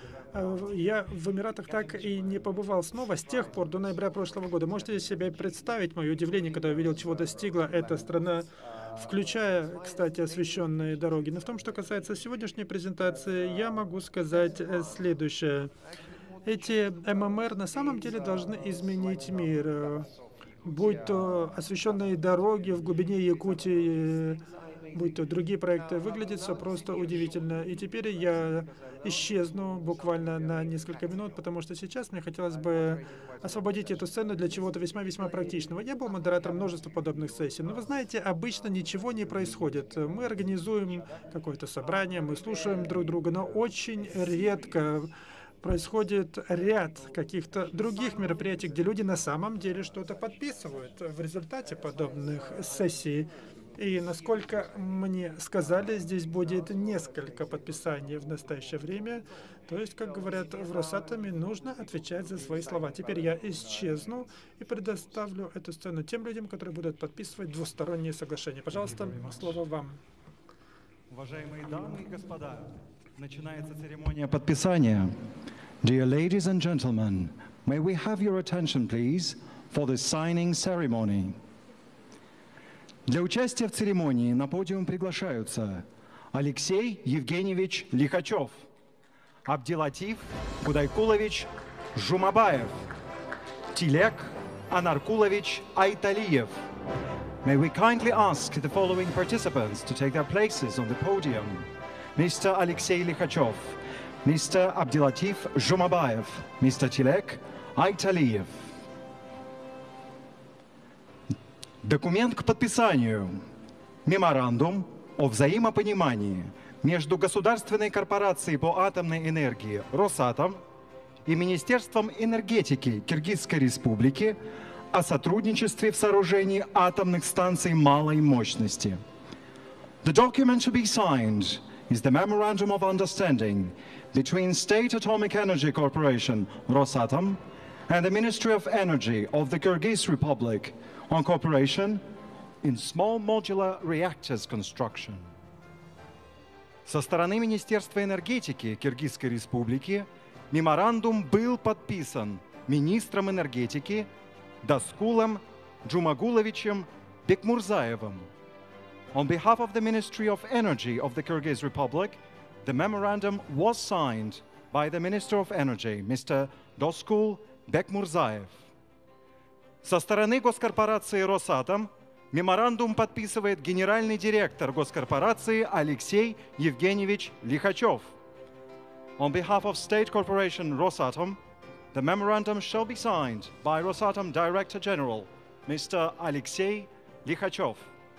[SPEAKER 5] я в Эмиратах так и не побывал снова с тех пор, до ноября прошлого года. Можете себе представить мое удивление, когда я увидел, чего достигла эта страна, включая, кстати, освещенные дороги. Но в том, что касается сегодняшней презентации, я могу сказать следующее. Эти ММР на самом деле должны изменить мир, будь то освещенные дороги в глубине Якутии, будь то другие проекты. Выглядит все просто удивительно. И теперь я исчезну буквально на несколько минут, потому что сейчас мне хотелось бы освободить эту сцену для чего-то весьма-весьма практичного. Я был модератором множества подобных сессий, но вы знаете, обычно ничего не происходит. Мы организуем какое-то собрание, мы слушаем друг друга, но очень редко происходит ряд каких-то других мероприятий, где люди на самом деле что-то подписывают в результате подобных сессий. И, насколько мне сказали, здесь будет несколько подписаний в настоящее время. То есть, как говорят в Росатоме, нужно отвечать за свои слова. Теперь я исчезну и предоставлю эту сцену тем людям, которые будут подписывать двусторонние соглашения. Пожалуйста, слово вам.
[SPEAKER 10] Уважаемые дамы и господа, начинается церемония подписания. Dear ladies and gentlemen, may we have your attention, please, for the signing ceremony. Для участия в церемонии на подиум приглашаются Алексей Евгеньевич Лихачев, Абдилатиф Кудайкулович Жумабаев, Тилек Анаркулович Айталиев. May we kindly ask the following participants to take their places on the podium. Mister Alexei Likhachev, Mister Abdilatif Jumabayev, Mister Tilek Айталиев. Документ к подписанию. Меморандум о взаимопонимании между Государственной корпорацией по атомной энергии «Росатом» и Министерством энергетики Киргизской Республики о сотрудничестве в сооружении атомных станций малой мощности. The document to be signed is the Memorandum of Understanding between State Atomic Energy Corporation, Rosatom, and the Ministry of Energy of the Kyrgyz Republic on cooperation in small modular reactors construction. Со стороны Министерства энергетики Киргизской Республики меморандум был подписан министром энергетики Даскулом Джумагуловичем Бекмурзаевым. On behalf of the Ministry of Energy of the Kyrgyz Republic, the memorandum was signed by the Minister of Energy, Mister Doskul Бекмурзаев. Со стороны госкорпорации «Росатом» меморандум подписывает генеральный директор госкорпорации Алексей Евгеньевич Лихачев. On behalf of State Corporation Rosatom, the memorandum shall be signed by Rosatom Director General, Mister Alexei Likhachev.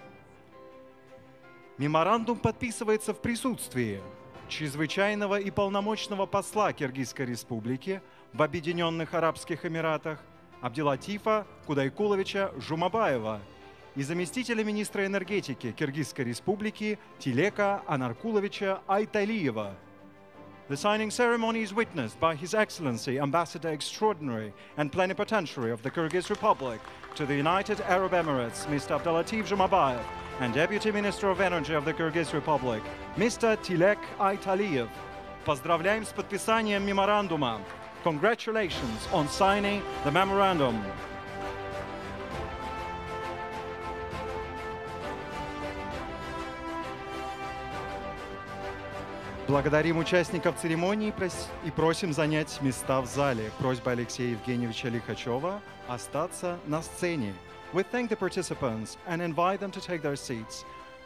[SPEAKER 10] Меморандум подписывается в присутствии чрезвычайного и полномочного посла Киргизской Республики в Объединенных Арабских Эмиратах Абдилатифа Кудайкуловича Жумабаева и заместителя министра энергетики Киргизской Республики Тилека Анаркуловича Айталиева. The signing ceremony is witnessed by His Excellency Ambassador Extraordinary and Plenipotentiary of the Kyrgyz Republic to the United Arab Emirates, Mister Abdelatif Jumabayev, and Deputy Minister of Energy of the Kyrgyz Republic, Mister Tilek Айталиев. Поздравляем с подписанием меморандума. Congratulations on signing the memorandum. Благодарим участников церемонии и просим занять места в зале. Просьба Алексея Евгеньевича Лихачева остаться на сцене. We thank the participants and invite them to take their seats.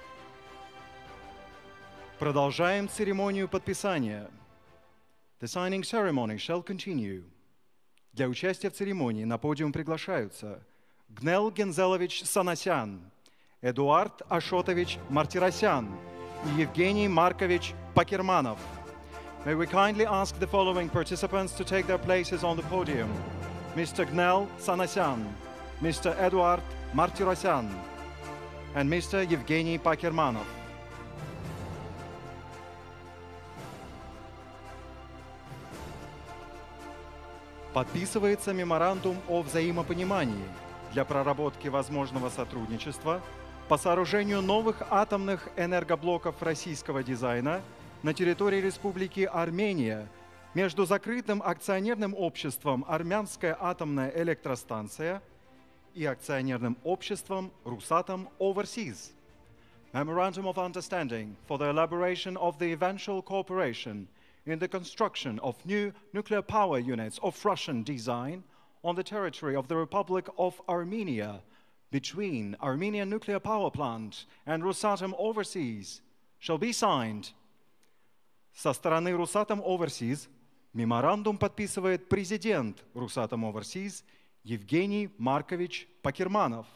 [SPEAKER 10] Продолжаем церемонию подписания. The signing ceremony shall continue. Для участия в церемонии на подиум приглашаются Гнел Гензелович Санасян, Эдуард Ашотович Мартиросян и Евгений Маркович Пакерманов. May we kindly ask the following participants to take their places on the podium. Mister Gnel Sanasyan, Mister Eduard Martirosyan, and Mister Evgeny Pakermanov. Подписывается меморандум о взаимопонимании для проработки возможного сотрудничества по сооружению новых атомных энергоблоков российского дизайна на территории Республики Армения между закрытым акционерным обществом «Армянская атомная электростанция» и акционерным обществом «Русатом Overseas». Memorandum of Understanding for the elaboration of the eventual cooperation in the construction of new nuclear power units of Russian design on the territory of the Republic of Armenia between Armenian Nuclear Power Plant and Rosatom Overseas shall be signed. Со стороны Rosatom Overseas меморандум подписывает президент Rosatom Overseas Евгений Маркович Пакерманов.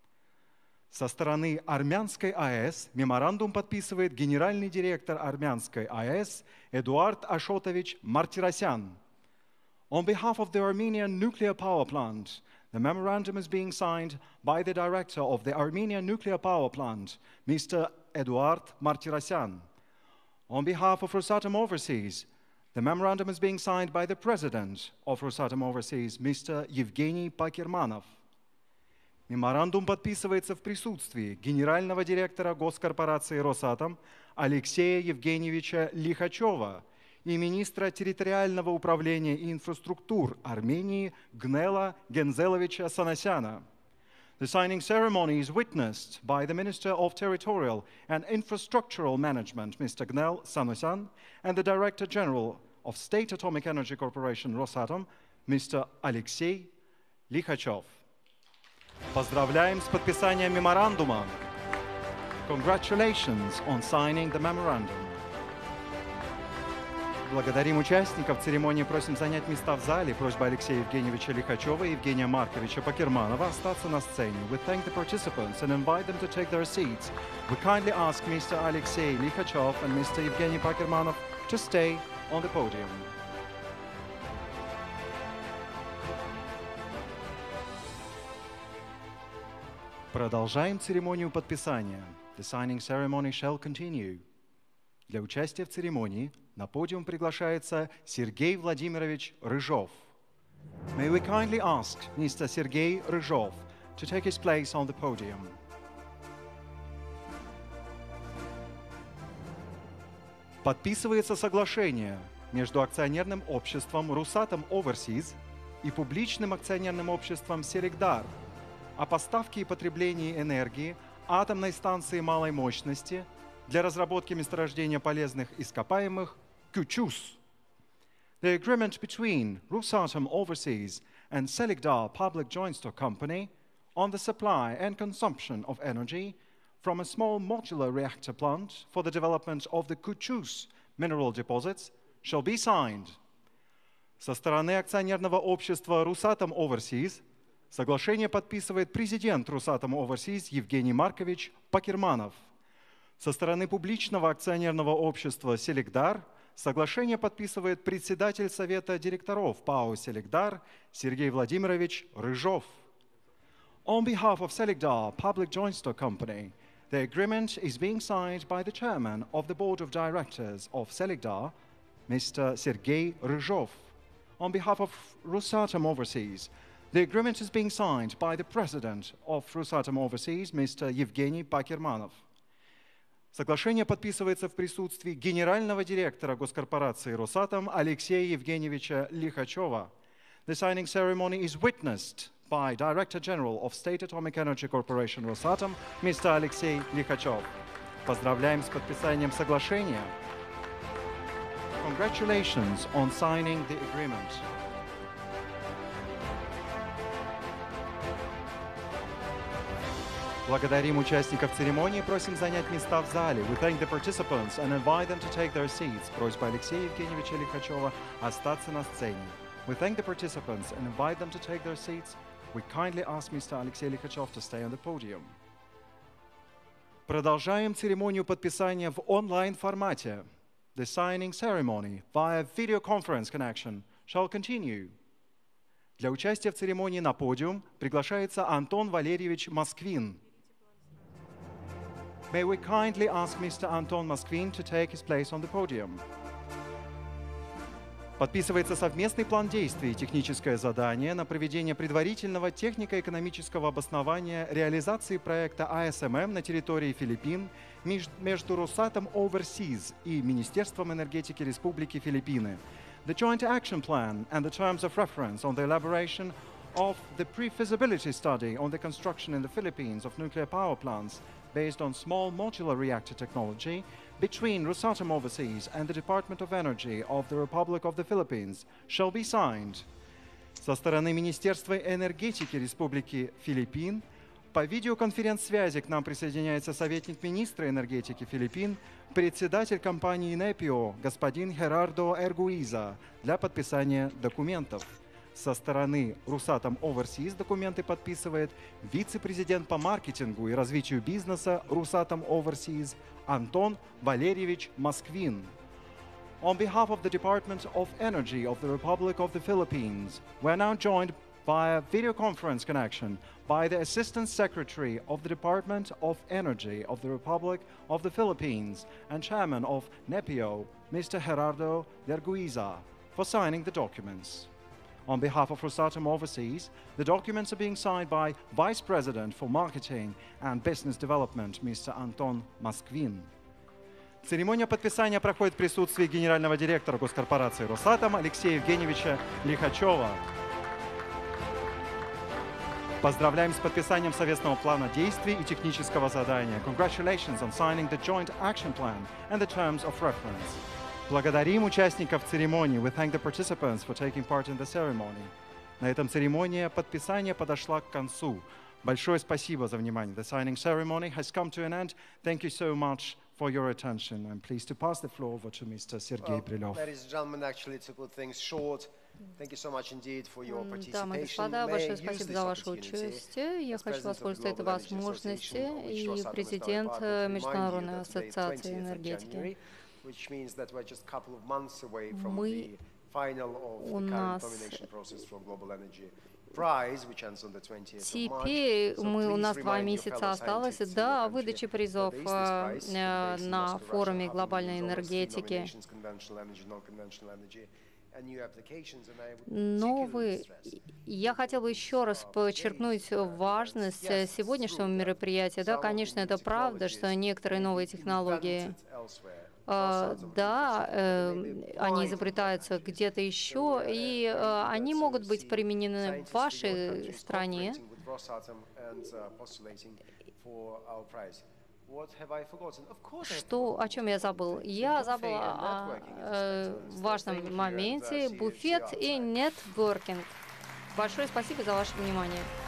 [SPEAKER 10] Со стороны Армянской АЭС меморандум подписывает генеральный директор Армянской АЭС Эдуард Ашотович Мартиросян. On behalf of the Armenian Nuclear Power Plant, the memorandum is being signed by the director of the Armenian Nuclear Power Plant, Mister Eduard Martirosyan. On behalf of Rosatom Overseas, the memorandum is being signed by the president of Rosatom Overseas, Mister Evgeny Pakermanov. Меморандум подписывается в присутствии генерального директора госкорпорации «Росатом» Алексея Евгеньевича Лихачева и министра территориального управления и инфраструктур Армении Гнела Гензеловича Санасяна. The signing ceremony is witnessed by the Minister of Territorial and Infrastructural Management, Mister Gnel Sanasyan, and the Director General of State Atomic Energy Corporation Rosatom, Mister Alexey Likhachev. Поздравляем с подписанием меморандума. Congratulations on signing the memorandum. Благодарим участников церемонии, просим занять места в зале. Просьба Алексея Евгеньевича Лихачева и Евгения Марковича Пакерманова остаться на сцене. We thank the participants and invite them to take their seats. We kindly ask Mister Alexey Likhachev and Mister Evgeny Pakermanov to stay on the podium. Продолжаем церемонию подписания. The signing ceremony shall continue. Для участия в церемонии на подиум приглашается Сергей Владимирович Рыжов. May we kindly ask Mister Sergei Ryzhov to take his place on the podium. Подписывается соглашение между акционерным обществом Rosatom Overseas и публичным акционерным обществом Селигдар о поставке и потреблении энергии атомной станции малой мощности для разработки месторождения полезных ископаемых Кючус. The agreement between Rosatom Overseas and Seligdar Public Joint Stock Company on the supply and consumption of energy from a small modular reactor plant for the development of the Kuchus mineral deposits shall be signed. Со стороны акционерного общества Rosatom Overseas соглашение подписывает президент Rosatom Overseas Евгений Маркович Пакерманов. Со стороны публичного акционерного общества «Селигдар» соглашение подписывает председатель Совета директоров ПАО «Селигдар» Сергей Владимирович Рыжов. On behalf of Seligdar Public Joint Stock Company, the agreement is being signed by the chairman of the board of directors of Seligdar, Mister Sergei Ryzhov. On behalf of Rosatom Overseas, the agreement is being signed by the president of Rosatom Overseas, Mister Evgeny Pakermanov. Соглашение подписывается в присутствии генерального директора госкорпорации «Росатом» Алексея Евгеньевича Лихачева. The signing ceremony is witnessed by Director General of State Atomic Energy Corporation Rosatom, Mister Alexey Likhachev. Поздравляем с подписанием соглашения. Congratulations on signing the agreement. Благодарим участников церемонии, просим занять места в зале. We thank the participants and invite them to take their seats. Просьба Алексея Евгеньевича Лихачева остаться на сцене. We thank the participants and invite them to take their seats. We kindly ask Mister Alexey Likhachov to stay on the podium. Продолжаем церемонию подписания в онлайн-формате. The signing ceremony via video conference connection shall continue. Для участия в церемонии на подиум приглашается Антон Валерьевич Москвин. May we kindly ask Mister Anton Moskvin to take his place on the podium. Подписывается совместный план действий и техническое задание на проведение предварительного технико-экономического обоснования реализации проекта А Эс Эм Эм на территории Филиппин между Росатом Overseas и Министерством энергетики Республики Филиппины. The joint action plan and the terms of reference on the elaboration of the pre-feasibility study on the construction in the Philippines of nuclear power plants based on small modular reactor technology between Rosatom Overseas and the Department of Energy of the Republic of the Philippines shall be signed. Со стороны Министерства энергетики Республики Филиппин по видеоконференц-связи к нам присоединяется советник министра энергетики Филиппин, председатель компании Непио господин Херардо Эргуиза для подписания документов. Со стороны Rosatom Overseas документы подписывает вице-президент по маркетингу и развитию бизнеса Rosatom Overseas Антон Валерьевич Москвин. On behalf of the Department of Energy of the Republic of the Philippines, we are now joined via video conference connection by the Assistant Secretary of the Department of Energy of the Republic of the Philippines and Chairman of Nepio, Mister Gerardo Derguiza, for signing the documents. On behalf of Rosatom Overseas, the documents are being signed by Vice President for Marketing and Business Development, Mister Anton Moskvin. Церемония подписания проходит в присутствии генерального директора госкорпорации «Росатом» Алексея Евгеньевича Лихачева. Поздравляем с подписанием совместного плана действий и технического задания. Congratulations on signing the joint action plan and the terms of reference. Благодарим участников церемонии. We thank the participants for taking part in the ceremony. На этом церемония подписания подошла к концу. Большое спасибо за внимание. The signing ceremony has come to an end. Thank you so much for your attention. I'm pleased to pass the floor over to Mister Sergey Brylov.
[SPEAKER 1] Ladies and gentlemen, actually to put things short, thank you so much indeed for your participation.
[SPEAKER 4] Дамы и господа, большое спасибо за ваше участие. Я хочу воспользоваться этой возможностью и президент Международной ассоциации энергетики.
[SPEAKER 1] Which means that we're just a couple of months away from
[SPEAKER 4] Мы,
[SPEAKER 1] the final of the current nomination process for Global Energy Prize, which ends on the twentieth of March.
[SPEAKER 4] Теперь мы, у нас два месяца осталось до выдачи призов на форуме глобальной энергетики. Новые. Я хотел бы еще раз подчеркнуть важность сегодняшнего мероприятия. Да, конечно, это правда, что некоторые новые технологии Uh, да, uh, они изобретаются где-то еще, и uh, они могут быть применены в вашей стране. Что, о чем я забыл? Я забыл о, о важном моменте — буфет и нетворкинг. Большое спасибо за ваше внимание.